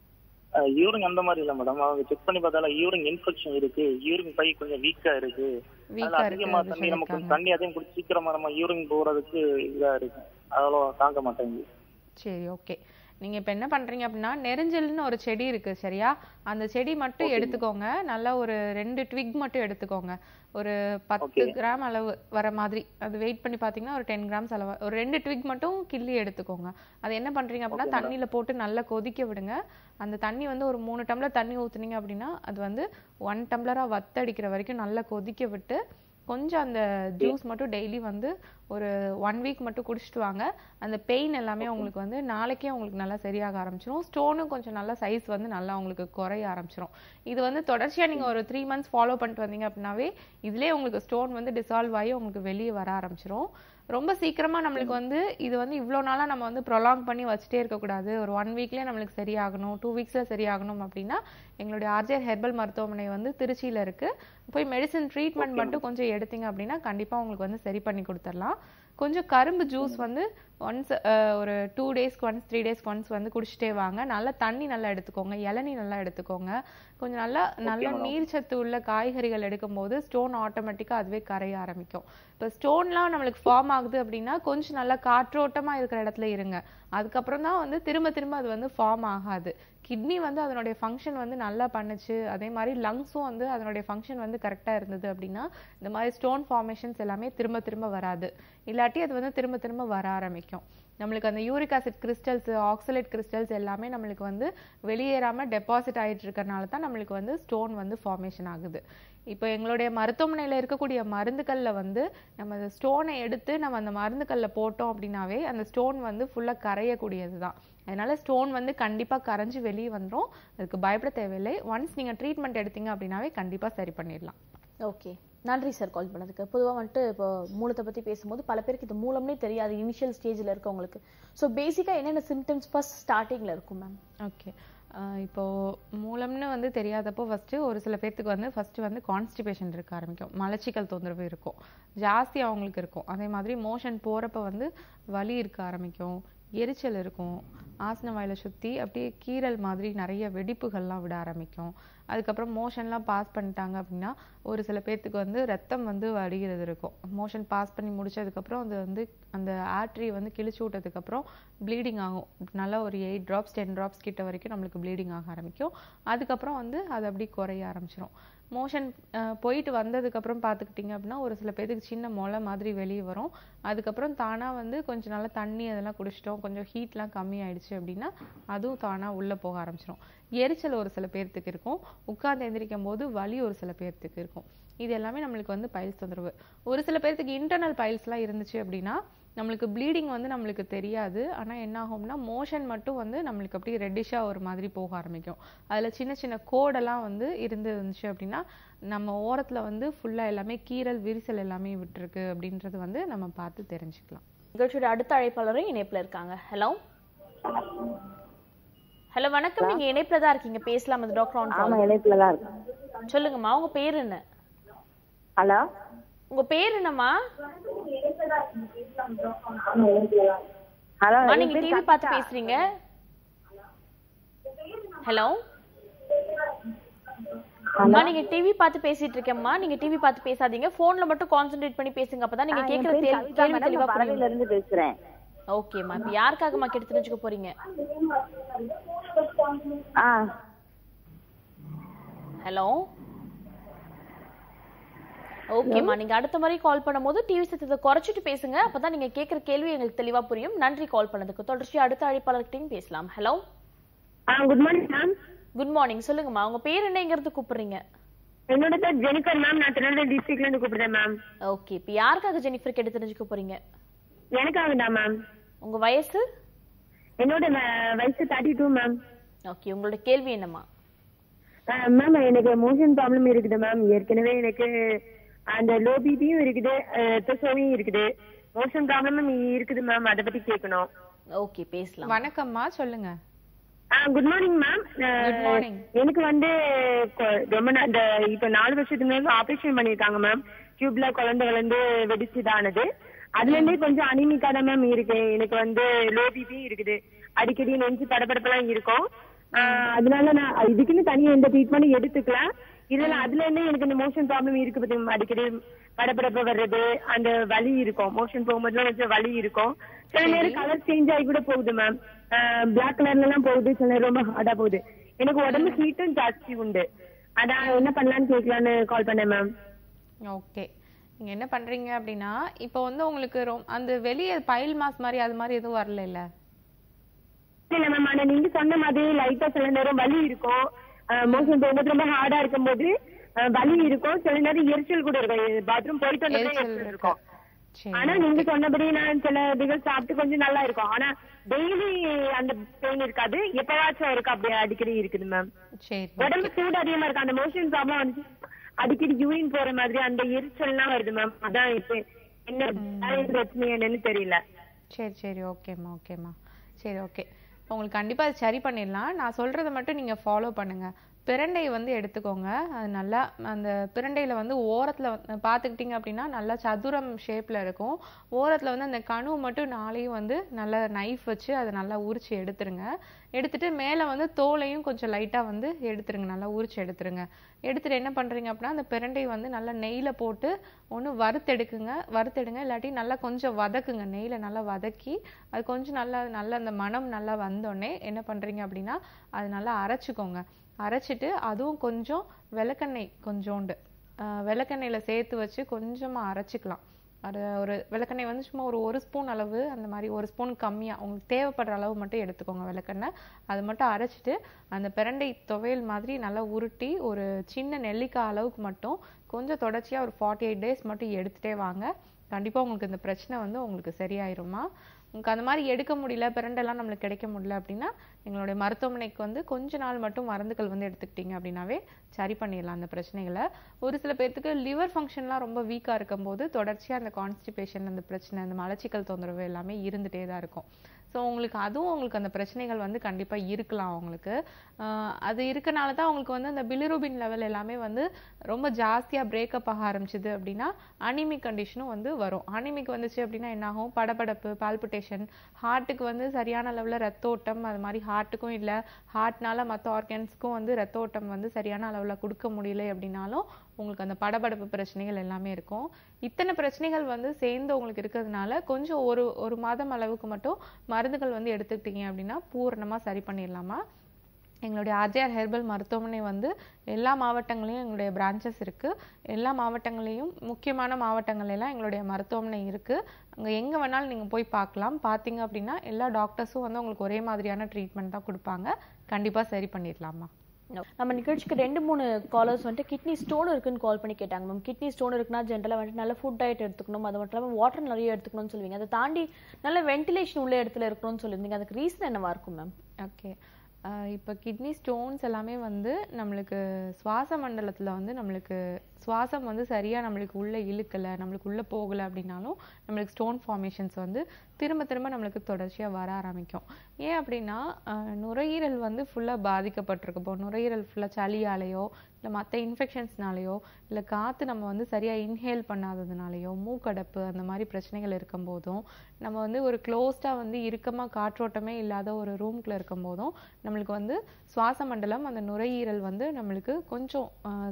யூரின் அந்த மாதிரி இல்ல மேடம். அவங்க செக் பண்ணி பார்த்தால யூரின் இன்ஃபெக்ஷன் இருக்கு, யூரின் பை கொஞ்சம் வீக்கா இருக்கு. அதிகமா தண்ணி நமக்கு தண்ணி அதிகம் குடிச்சு சீக்கிரமா நம்ம யூரின் போறதுக்கு இதா இருக்கு, அவ்வளோ தாங்க மாட்டேங்குது. சரி, ஓகே. நீங்க இப்ப என்ன பண்றீங்க அப்படின்னா, நெரிஞ்சல்னு ஒரு செடி இருக்கு. சரியா? அந்த செடி மட்டும் எடுத்துக்கோங்க. நல்லா ஒரு 2 twig மட்டும் எடுத்துக்கோங்க. ஒரு 10 கிராம் அளவு வர மாதிரி. அது வெயிட் பண்ணி பாத்தீங்கன்னா ஒரு 10 grams அளவு. ஒரு 2 twig மட்டும் கிள்ளி எடுத்துக்கோங்க. அது என்ன பண்றீங்க அப்படின்னா, தண்ணியில போட்டு நல்லா கொதிக்க விடுங்க. அந்த தண்ணி வந்து ஒரு 3 டம்ளர் தண்ணி ஊத்துனீங்க அப்படின்னா அது வந்து 1 டம்ளரா வத்தடிக்கிற வரைக்கும் நல்லா கொதிக்க விட்டு கொஞ்சம் அந்த ஜூஸ் மட்டும் டெய்லி வந்து ஒரு 1 week மட்டும் குடிச்சிட்டு வாங்க. அந்த பெயின் எல்லாமே உங்களுக்கு வந்து நாளைக்கே உங்களுக்கு நல்லா சரியாக ஆரம்பிச்சிடும். ஸ்டோனும் கொஞ்சம் நல்லா சைஸ் வந்து நல்லா உங்களுக்கு குறைய ஆரம்பிச்சிடும். இது வந்து தொடர்ச்சியா நீங்க ஒரு 3 months ஃபாலோ பண்ணிட்டு வந்தீங்க அப்படின்னாவே இதுலயே உங்களுக்கு ஸ்டோன் வந்து டிசால்வ் ஆகி உங்களுக்கு வெளியே வர ஆரம்பிச்சிடும். ரொம்ப சீக்கிரமா நம்மளுக்கு வந்து இது வந்து இவ்வளோ நாளா நம்ம வந்து ப்ரொலாங் பண்ணி வச்சுட்டே இருக்கக்கூடாது. ஒரு 1 weekலயே நம்மளுக்கு சரியாகணும், 2 weeksல சரியாகணும் அப்படின்னா எங்களுடைய ஆர்ஜிஆர் ஹெர்பல் மருத்துவமனை வந்து திருச்சியில இருக்கு. போய் மெடிசன் ட்ரீட்மெண்ட் மட்டும் கொஞ்சம் எடுத்தீங்க அப்படின்னா கண்டிப்பா உங்களுக்கு வந்து சரி பண்ணி கொடுத்துடலாம். கொஞ்சம் கரும்பு ஜூஸ் வந்து ஒன்ஸ் ஒரு 2 daysக்கு ஒன்ஸ் 3 daysக்கு ஒன்ஸ் வந்து குடிச்சிட்டே வாங்க. நல்லா தண்ணி நல்லா எடுத்துக்கோங்க, இளநீ நல்லா எடுத்துக்கோங்க. கொஞ்சம் நல்ல நீர்ச்சத்து உள்ள காய்கறிகள் எடுக்கும்போது ஸ்டோன் ஆட்டோமேட்டிக்கா அதுவே கரைய ஆரம்பிக்கும். இப்போ ஸ்டோன்லாம் நம்மளுக்கு ஃபார்ம் ஆகுது அப்படின்னா கொஞ்சம் நல்லா காற்றோட்டமா இருக்கிற இடத்துல இருங்க. அதுக்கப்புறம் தான் வந்து திரும்ப அது வந்து ஃபார்ம் ஆகாது. கிட்னி வந்து அதனுடைய ஃபங்க்ஷன் வந்து நல்லா பண்ணுச்சு, அதே மாதிரி லங்ஸும் வந்து அதனுடைய ஃபங்க்ஷன் வந்து கரெக்டா இருந்தது அப்படின்னா இந்த மாதிரி ஸ்டோன் ஃபார்மேஷன்ஸ் எல்லாமே திரும்ப வராது. இல்லாட்டி அது வந்து திரும்ப வர ஆரம்பிக்கும். நம்மளுக்கு அந்த uric acid crystals, oxalate crystals எல்லாமே நம்மளுக்கு வந்து வெளியேறாம டெபாசிட் ஆயிட்டு இருக்கறனால தான் நம்மளுக்கு வந்து ஸ்டோன் வந்து ஃபார்மேஷன் ஆகுது. இப்போ எங்களுடைய மருத்துவமனையில இருக்கக்கூடிய மருந்துகள்ல வந்து நம்ம அந்த ஸ்டோனை எடுத்து நம்ம அந்த மருந்துகள்ல போட்டோம் அப்படின்னாவே அந்த ஸ்டோன் வந்து ஃபுல்லா கரையக்கூடியது தான். அதனால ஸ்டோன் வந்து கண்டிப்பா கரைஞ்சு வெளியே வந்துடும். அதுக்கு பயப்பட தேவையில்லை. ஒன்ஸ் நீங்க ட்ரீட்மெண்ட் எடுத்தீங்க அப்படின்னாவே கண்டிப்பா சரி பண்ணிடலாம். ஓகே, நன்றி சார் கால் பண்ணதுக்கு. பொதுவாக வந்துட்டு இப்போ மூலத்தை பற்றி பேசும்போது பல பேருக்கு இது மூலம்னே தெரியாது, இனிஷியல் ஸ்டேஜில் இருக்கவங்களுக்கு. ஸோ பேசிக்காக என்னென்ன சிம்டம்ஸ் ஃபர்ஸ்ட் ஸ்டார்டிங்கில் இருக்கும் மேம்? ஓகே, இப்போ மூலம்னு வந்து தெரியாதப்போ ஒரு சில பேர்த்துக்கு வந்து ஃபர்ஸ்ட் வந்து கான்ஸ்டிபேஷன் இருக்க ஆரம்பிக்கும், மலச்சிக்கல் தொந்தரவு இருக்கும், ஜாஸ்தி அவங்களுக்கு இருக்கும். அதே மாதிரி மோஷன் போகிறப்ப வந்து வலி இருக்க ஆரம்பிக்கும், எரிச்சல் இருக்கும், ஆசன வாயில சுற்றி அப்படியே கீரல் மாதிரி நிறைய வெடிப்புகள்லாம் விட ஆரம்பிக்கும். அதுக்கப்புறம் மோஷன்லாம் பாஸ் பண்ணிட்டாங்க அப்படின்னா ஒரு சில பேர்த்துக்கு வந்து ரத்தம் வந்து வடிகிறது இருக்கும். மோஷன் பாஸ் பண்ணி முடிச்சதுக்கப்புறம் அது வந்து அந்த ஆர்ட்ரி வந்து கிழிச்சு விட்டதுக்கப்புறம் ப்ளீடிங் ஆகும். நல்லா ஒரு 8 drops 10 drops கிட்ட வரைக்கும் நம்மளுக்கு ப்ளீடிங் ஆக ஆரம்பிக்கும். அதுக்கப்புறம் வந்து அது அப்படி குறைய ஆரம்பிச்சிடும். மோஷன் போயிட்டு வந்ததுக்கப்புறம் பார்த்துக்கிட்டிங்க அப்படின்னா ஒரு சில பேருக்கு சின்ன முளை மாதிரி வெளியே வரும். அதுக்கப்புறம் தானாக வந்து கொஞ்சம் நல்லா தண்ணி அதெல்லாம் குடிச்சிட்டோம், கொஞ்சம் ஹீட்லாம் கம்மி ஆயிடுச்சு அப்படின்னா அதுவும் தானாக உள்ளே போக ஆரம்பிச்சிடும். எரிச்சல் ஒரு சில பேர்த்துக்கு இருக்கும், உட்கார்ந்து எந்திரிக்கும் போது வலி ஒரு சில பேர்த்துக்கு இருக்கும். இது எல்லாமே நம்மளுக்கு வந்து பைல்ஸ் தொந்தரவு. ஒரு சில பேர்த்துக்கு இன்டர்னல் பைல்ஸ்லாம் இருந்துச்சு அப்படின்னா நம்மளுக்கு ப்ளீடிங் வந்து நம்மளுக்கு தெரியாது. ஆனால் என்ன ஆகும்னா மோஷன் மட்டும் வந்து நம்மளுக்கு அப்படியே ரெட்டிஷாக ஒரு மாதிரி போக ஆரம்பிக்கும். அதில் சின்ன சின்ன கோடெல்லாம் வந்து இருந்துச்சு அப்படின்னா நம்ம ஓரத்தில் வந்து ஃபுல்லாக எல்லாமே கீரல் விரிசல் எல்லாமே விட்டுருக்கு அப்படின்றது வந்து நம்ம பார்த்து தெரிஞ்சுக்கலாம். நிகழ்ச்சியோட அடுத்த அழைப்பாளரும் இணைப்பில் இருக்காங்க. ஹலோ ஹலோ வணக்கம், நீங்க இணைப்புல தான் இருக்கீங்க, பேசலாம். அது டாக்டர் ஆன் கால். ஆமா, இணைப்புல தான் இருக்கேன். சொல்லுங்கம்மா, உங்க பேர் என்ன? ஹலோ, உங்க பேர் என்னம்மா? ஹலோ, நீங்க டிவி பார்த்து பேசுறீங்க? ஹலோ அம்மா, நீங்க டிவி பார்த்து பேசிட்டு இருக்கேம்மா. நீங்க டிவி பார்த்து பேசாதீங்க, போன்ல மட்டும் கான்சென்ட்ரேட் பண்ணி பேசுங்க. அப்பதான் நீங்க கேக்குற கேள்வி தெளிவா புரியும். இருந்து பேசுறேன். ஓகேம்மா, இப்ப யாருக்காகமா கேட்டு தெரிஞ்சுக்க போறீங்க? ஹலோ. ஓகேம்மா, நீங்க அடுத்த முறை கால் பண்ணும்போது டிவி சத்தத்தை குறைச்சிட்டு பேசுங்க. அப்பதான் நீங்க கேட்கிற கேள்வி எங்களுக்கு தெளிவா புரியும். நன்றி கால் பண்ணதுக்கு. தொடர்ச்சி அடுத்த அழைப்பாளர்கிட்டையும் பேசலாம். Hello. Good morning ma'am. Good morning. சொல்லுங்கம்மா, உங்க பேர் என்னங்கிறது கூப்பிடுறீங்க? என்னோட பேர் ஜெனிஃபர் மேம். நான் திருநெல்வேலி டிஸ்ட்ரிக்ட்ல இருந்து கூப்பிடுறேன் மேம். ஓகே, இப்போ யாருக்காக ஜெனிஃபர் கேட்டு தெரிஞ்சுக்க போறீங்க? எனக்காக தான் மேம். உங்க வயசு? என்னோட வயசு 32 மேம். ஓகே, உங்களோட கேள்வி என்னம்மா? மேம், எனக்கு மோஷன் ப்ராப்ளம் இருக்குது மேம். ஏற்கனவே எனக்கு அந்த லோ பிபியும் இருக்குது, டெஸ்டோவும் இருக்குது, மோஷன் ப்ராப்ளமும் இருக்குது மேம். அதை பத்தி கேட்கணும். ஓகே, பேசலாம். வணக்கம்மா, சொல்லுங்க. Good morning ma'am. எனக்கு வந்து ரொம்ப இந்த இப்ப 4 வருஷத்துக்கு மேல ஆபரேஷன் பண்ணிருக்காங்க மேம். டியூப்ல குழந்தை வளர்ந்து வெடிச்சுதானது. அதுல இருந்தே கொஞ்சம் அனிமிக்கா தான் மேம் இருக்கு. எனக்கு வந்து லோ பிபி இருக்குது, அடிக்கடி நெஞ்சு படபடப்பெல்லாம் இருக்கும். அதனால நான் இதுக்குன்னு தனியா எந்த ட்ரீட்மெண்ட் எடுத்துக்கலாம். இதுல அதுல இருந்தே எனக்கு இந்த மோஷன் ப்ராப்ளம் இருக்கு. அடிக்கடி படபடப்பு வர்றது, அந்த வலி இருக்கும். மோஷன் போகும்போதுலாம் கொஞ்சம் வலி இருக்கும். சில நேரம் கலர் சேஞ்ச் ஆகி கூட போகுது மேம். பிளாக் கலர்ல எல்லாம் போகுது, சில நேரம் ரொம்ப ஹார்டா போகுது. எனக்கு உடம்பு ஹீட்டும் ஜாஸ்தி உண்டு. அதான் என்ன பண்ணலான்னு கேட்கலான்னு கால் பண்ணேன் மேம். ஓகே, நீங்க என்ன பண்றீங்க அப்படின்னா, இப்போ வந்து உங்களுக்கு அந்த வெளியே பைல் மாஸ் மாதிரி அது மாதிரி எதுவும் வரல? இல்ல மேம், ஆனா நீங்க சொன்ன மாதிரி லைட்டா சில நேரம் வலி இருக்கும். மோஷன் போகும்போது ரொம்ப ஹார்டா இருக்கும் போது வலி இருக்கும். சில நேரம் எரிச்சல் கூட இருக்கும். பாத்ரூம் போயிட்டு வந்தா எரிச்சல் இருக்கும். ஆனா நீங்க சொன்னபடி நான் சில இதுகள் சாப்பிட்டு கொஞ்சம் நல்லா இருக்கும். ஆனா டெய்லி அந்த பெயின் இருக்காது, எப்பவாச்சும் இருக்கு. அப்படி அடிக்கடி இருக்குது மேம். உடம்பு சூடு அதிகமா இருக்கு. அந்த மோஷன் ப்ராப்ளம் வந்து அடிக்கடி யூரின் போற மாதிரி அந்த எரிச்சல்லாம் வருது மேம். அதான் இப்ப என்ன பிரச்சனை என்னன்னு தெரியல. சரி ஓகேம்மா. சரி, ஓகே, உங்களுக்கு கண்டிப்பா அது சரி பண்ணிடலாம். நான் சொல்றதை மட்டும் நீங்க ஃபாலோ பண்ணுங்க. பிரண்டை வந்து எடுத்துக்கோங்க. அது நல்லா அந்த பிரண்டையில வந்து ஓரத்துல பார்த்துக்கிட்டீங்க அப்படின்னா நல்லா சதுரம் ஷேப்ல இருக்கும். ஓரத்துல வந்து அந்த கணுவு மட்டும் நாளையும் வந்து நல்லா நைஃப் வச்சு அதை நல்லா உரிச்சு எடுத்துருங்க. எடுத்துட்டு மேல வந்து தோலையும் கொஞ்சம் லைட்டா வந்து எடுத்துருங்க, நல்லா உரிச்சு எடுத்துருங்க. எடுத்துட்டு என்ன பண்றீங்க அப்படின்னா, அந்த பிரண்டை வந்து நல்லா நெய்ல போட்டு ஒன்று வறுத்தெடுங்க, இல்லாட்டி நல்லா கொஞ்சம் வதக்குங்க. நெய்ல நல்லா வதக்கி அது கொஞ்சம் நல்லா அந்த மனம் நல்லா வந்தோடனே என்ன பண்றீங்க அப்படின்னா, அது நல்லா அரைச்சிக்கோங்க. அரைச்சிட்டு அதுவும் கொஞ்சம் விளக்கெண்ணெய் கொஞ்சோண்டு விளக்கெண்ணெயில சேர்த்து வச்சு கொஞ்சமா அரைச்சிக்கலாம். ஒரு விளக்கெண்ணெய் வந்து சும்மா ஒரு ஸ்பூன் அளவு, அந்த மாதிரி ஒரு ஸ்பூன் கம்மியா உங்களுக்கு தேவைப்படுற அளவு மட்டும் எடுத்துக்கோங்க விளக்கெண்ணெய். அது மட்டும் அரைச்சிட்டு அந்த பிரண்டை துவையல் மாதிரி நல்லா உருட்டி ஒரு சின்ன நெல்லிக்காய் அளவுக்கு மட்டும் கொஞ்சம் தொடர்ச்சியா ஒரு 48 days மட்டும் எடுத்துட்டே வாங்க. கண்டிப்பா உங்களுக்கு இந்த பிரச்சனை வந்து உங்களுக்கு சரியாயிருமா. உங்களுக்கு அந்த மாதிரி எடுக்க முடியல, பிரண்டெல்லாம் நம்மளுக்கு கிடைக்க முடியல அப்படின்னா எங்களுடைய மருத்துவமனைக்கு வந்து கொஞ்ச நாள் மட்டும் மருந்துகள் வந்து எடுத்துக்கிட்டீங்க அப்படின்னாவே சரி பண்ணிடலாம் அந்த பிரச்சனைகளை. ஒரு சில பேர்த்துக்கு லிவர் ஃபங்க்ஷன்லாம் ரொம்ப வீக்கா இருக்கும் போது தொடர்ச்சியா அந்த கான்ஸ்டிபேஷன், அந்த பிரச்சனை, அந்த மலச்சிக்கல் தொந்தரவு எல்லாமே இருந்துட்டே தான் இருக்கும். ஸோ உங்களுக்கு அந்த பிரச்சனைகள் வந்து கண்டிப்பா இருக்கலாம். உங்களுக்கு அது இருக்கனால தான் உங்களுக்கு வந்து அந்த பிலிரூபின் லெவல் எல்லாமே வந்து ரொம்ப ஜாஸ்தியா பிரேக்கப் ஆக ஆரம்பிச்சுது அப்படின்னா அனிமிக் கண்டிஷனும் வந்து வரும். அனிமிக் வந்துச்சு அப்படின்னா என்ன ஆகும், படபடப்பு, பால்பிட்டேஷன், ஹார்ட்டுக்கு வந்து சரியான அளவுல ரத்த ஓட்டம், அது மாதிரி ஹார்ட்டுக்கும் இல்லை, ஹார்ட்னால மற்ற ஆர்கன்ஸ்க்கும் வந்து ரத்த ஓட்டம் வந்து சரியான அளவுல கொடுக்க முடியல அப்படின்னாலும் உங்களுக்கு அந்த படபடப்பு பிரச்சனைகள் எல்லாமே இருக்கும். இத்தனை பிரச்சனைகள் வந்து சேர்ந்து உங்களுக்கு இருக்கிறதுனால கொஞ்சம் ஒரு மாதம் அளவுக்கு மட்டும் மருந்துகள் வந்து எடுத்துக்கிட்டீங்க அப்படின்னா பூரணமா சரி பண்ணிடலாமா. எங்களுடைய ஆர்ஜிஆர் ஹெர்பல் மருத்துவமனை வந்து எல்லா மாவட்டங்களையும் எங்களுடைய பிரான்ச்சஸ் இருக்கு. எல்லா மாவட்டங்களையும் முக்கியமான மாவட்டங்கள் எல்லாம் எங்களுடைய மருத்துவமனை இருக்கு. அங்க எங்க வேணாலும் நீங்க போய் பார்க்கலாம். பார்த்தீங்க அப்படின்னா எல்லா டாக்டர்ஸும் வந்து உங்களுக்கு ஒரே மாதிரியான ட்ரீட்மெண்ட் தான் கொடுப்பாங்க. கண்டிப்பா சரி பண்ணிடலாமா. நம்ம நிகழ்ச்சிக்கு 2-3 காலர்ஸ் வந்துட்டு கிட்னி ஸ்டோன் இருக்குன்னு கால் பண்ணி கேட்டாங்க மேம். கிட்னி ஸ்டோன் இருக்குன்னா ஜென்ரலாக வந்துட்டு நல்ல ஃபுட் டயட் எடுத்துக்கணும், அது மட்டும் இல்லாமல் வாட்டர் நிறைய எடுத்துக்கணும்னு சொல்லுவீங்க. அதை தாண்டி நல்ல வென்டிலேஷன் உள்ள இடத்துல இருக்கணும்னு சொல்லியிருந்தீங்க. அதுக்கு ரீசன் என்னவா இருக்கும் மேம்? ஓகே, இப்போ கிட்னி ஸ்டோன்ஸ் எல்லாமே வந்து நம்மளுக்கு சுவாச மண்டலத்தில் வந்து நம்மளுக்கு சுவாசம் வந்து சரியாக நம்மளுக்கு உள்ளே இழுக்கலை, நம்மளுக்கு உள்ளே போகலை அப்படின்னாலும் நம்மளுக்கு ஸ்டோன் ஃபார்மேஷன்ஸ் வந்து திரும்ப திரும்ப நம்மளுக்கு தொடர்ச்சியாக வர ஆரம்பிக்கும். ஏன் அப்படின்னா நுரையீரல் வந்து ஃபுல்லாக பாதிக்கப்பட்டிருக்கு. இப்போ நுரையீரல் ஃபுல்லாக சளியாலேயோ இல்லை மற்ற இன்ஃபெக்ஷன்ஸ்னாலேயோ இல்லை காற்று நம்ம வந்து சரியாக இன்ஹேல் பண்ணாததுனாலேயோ மூக்கடைப்பு அந்த மாதிரி பிரச்சனைகள் இருக்கும் போதும், நம்ம வந்து ஒரு க்ளோஸ்டாக வந்து இறுக்கமாக காற்றோட்டமே இல்லாத ஒரு ரூம்குள்ளே இருக்கும் போதும் நம்மளுக்கு வந்து சுவாச மண்டலம், அந்த நுரையீரல் வந்து நம்மளுக்கு கொஞ்சம்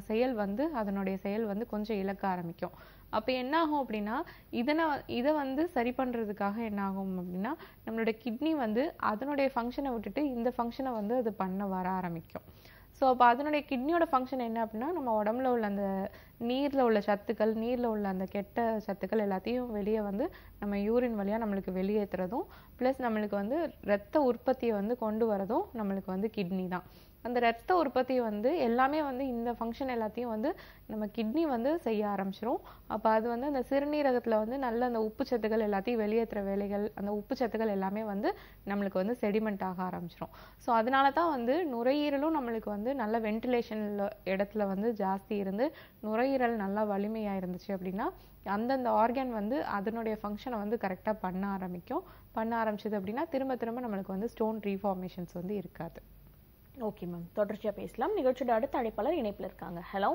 அதனுடைய செயல் வந்து கொஞ்சம் இழக்க ஆரம்பிக்கும். அப்போ என்ன ஆகும் அப்படின்னா இதை வந்து சரி பண்ணுறதுக்காக என்ன ஆகும் அப்படின்னா நம்மளோட கிட்னி வந்து அதனுடைய ஃபங்க்ஷனை விட்டுட்டு இந்த ஃபங்க்ஷனை வந்து அது பண்ண வர ஆரம்பிக்கும். ஸோ அப்போ அதனுடைய கிட்னியோட ஃபங்க்ஷன் என்ன அப்படின்னா நம்ம உடம்புல உள்ள அந்த நீரில் உள்ள சத்துக்கள், நீரில் உள்ள அந்த கெட்ட சத்துக்கள் எல்லாத்தையும் வெளியே வந்து நம்ம யூரின் வழியாக நம்மளுக்கு வெளியேற்றுறதும், ப்ளஸ் நம்மளுக்கு வந்து இரத்த உற்பத்தியை வந்து கொண்டு வரதும் நம்மளுக்கு வந்து கிட்னி தான். அந்த இரத்த உற்பத்தி வந்து எல்லாமே வந்து இந்த ஃபங்க்ஷன் எல்லாத்தையும் வந்து நம்ம கிட்னி வந்து செய்ய ஆரம்பிச்சிரும். அப்போ அது வந்து அந்த சிறுநீரகத்தில் வந்து நல்ல அந்த உப்பு சத்துக்கள் எல்லாத்தையும் வெளியேற்றுற வேலைகள், அந்த உப்பு சத்துக்கள் எல்லாமே வந்து நம்மளுக்கு வந்து செடிமெண்ட் ஆக ஆரம்பிச்சிரும். ஸோ அதனால தான் வந்து நுரையீரலும் நம்மளுக்கு வந்து நல்ல வென்டிலேஷன் இடத்துல வந்து ஜாஸ்தி இருந்து நுரையீரல் நல்லா வலிமையாக இருந்துச்சு அப்படின்னா அந்தந்த ஆர்கன் வந்து அதனுடைய ஃபங்க்ஷனை வந்து கரெக்டாக பண்ண ஆரம்பிச்சது அப்படின்னா திரும்ப திரும்ப நம்மளுக்கு வந்து ஸ்டோன் ரீஃபார்மேஷன்ஸ் வந்து இருக்காது. ஓகே மேம், தொடர்ச்சியா பேசலாம். நிகழ்ச்சியோட அடுத்த அழைப்பாளர் இணைப்புல இருக்காங்க. Hello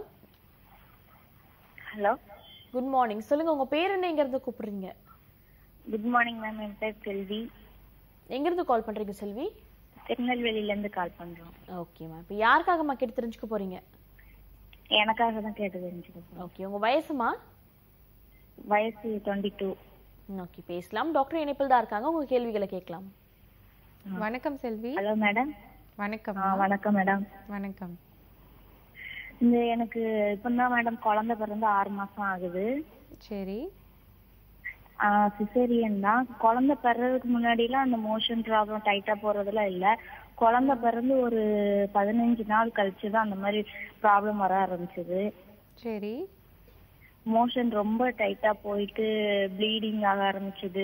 hello, good morning. சொல்லுங்க, உங்க பேர் என்ன, எங்க இருந்து கூப்பிடுறீங்க? Good morning ma'am. என் பேர் செல்வி. எங்க இருந்து கால் பண்றீங்க செல்வி? திருநெல்வேலியில இருந்து கால் பண்றோம். Okay ma'am. இப்போ யாருக்காகமா கேட்டு தெரிஞ்சுக்க போறீங்க? எனக்காக தான் கேட்டு தெரிஞ்சுக்க. ஓகே, உங்க வயசுமா? வயசு 22. ஓகே, பேசலாம். டாக்டர் இணைப்பில் தான் இருக்காங்க, உங்க கேள்விகளை கேட்கலாம். வணக்கம் செல்வி. Hello madam. வணக்கம். வணக்கம் மேடம். வணக்கம். இந்த எனக்கு இப்பதான் மேடம் குழந்தை பிறந்து 6 மாசம் ஆகுது. சரி. சிசேரியன் தான். குழந்தை பிறறதுக்கு முன்னாடிலாம் அந்த மோஷன் ப்ராப்ளம் டைட்டா போறதுலாம் இல்ல. குழந்தை பிறந்து ஒரு 15 நாள் கழிச்சுதான் அந்த மாதிரி ப்ராப்ளம் வர ஆரம்பிச்சது. சரி. மோஷன் ரொம்ப டைட்டா போயிட்டு ப்ளீடிங் ஆக ஆரம்பிச்சது.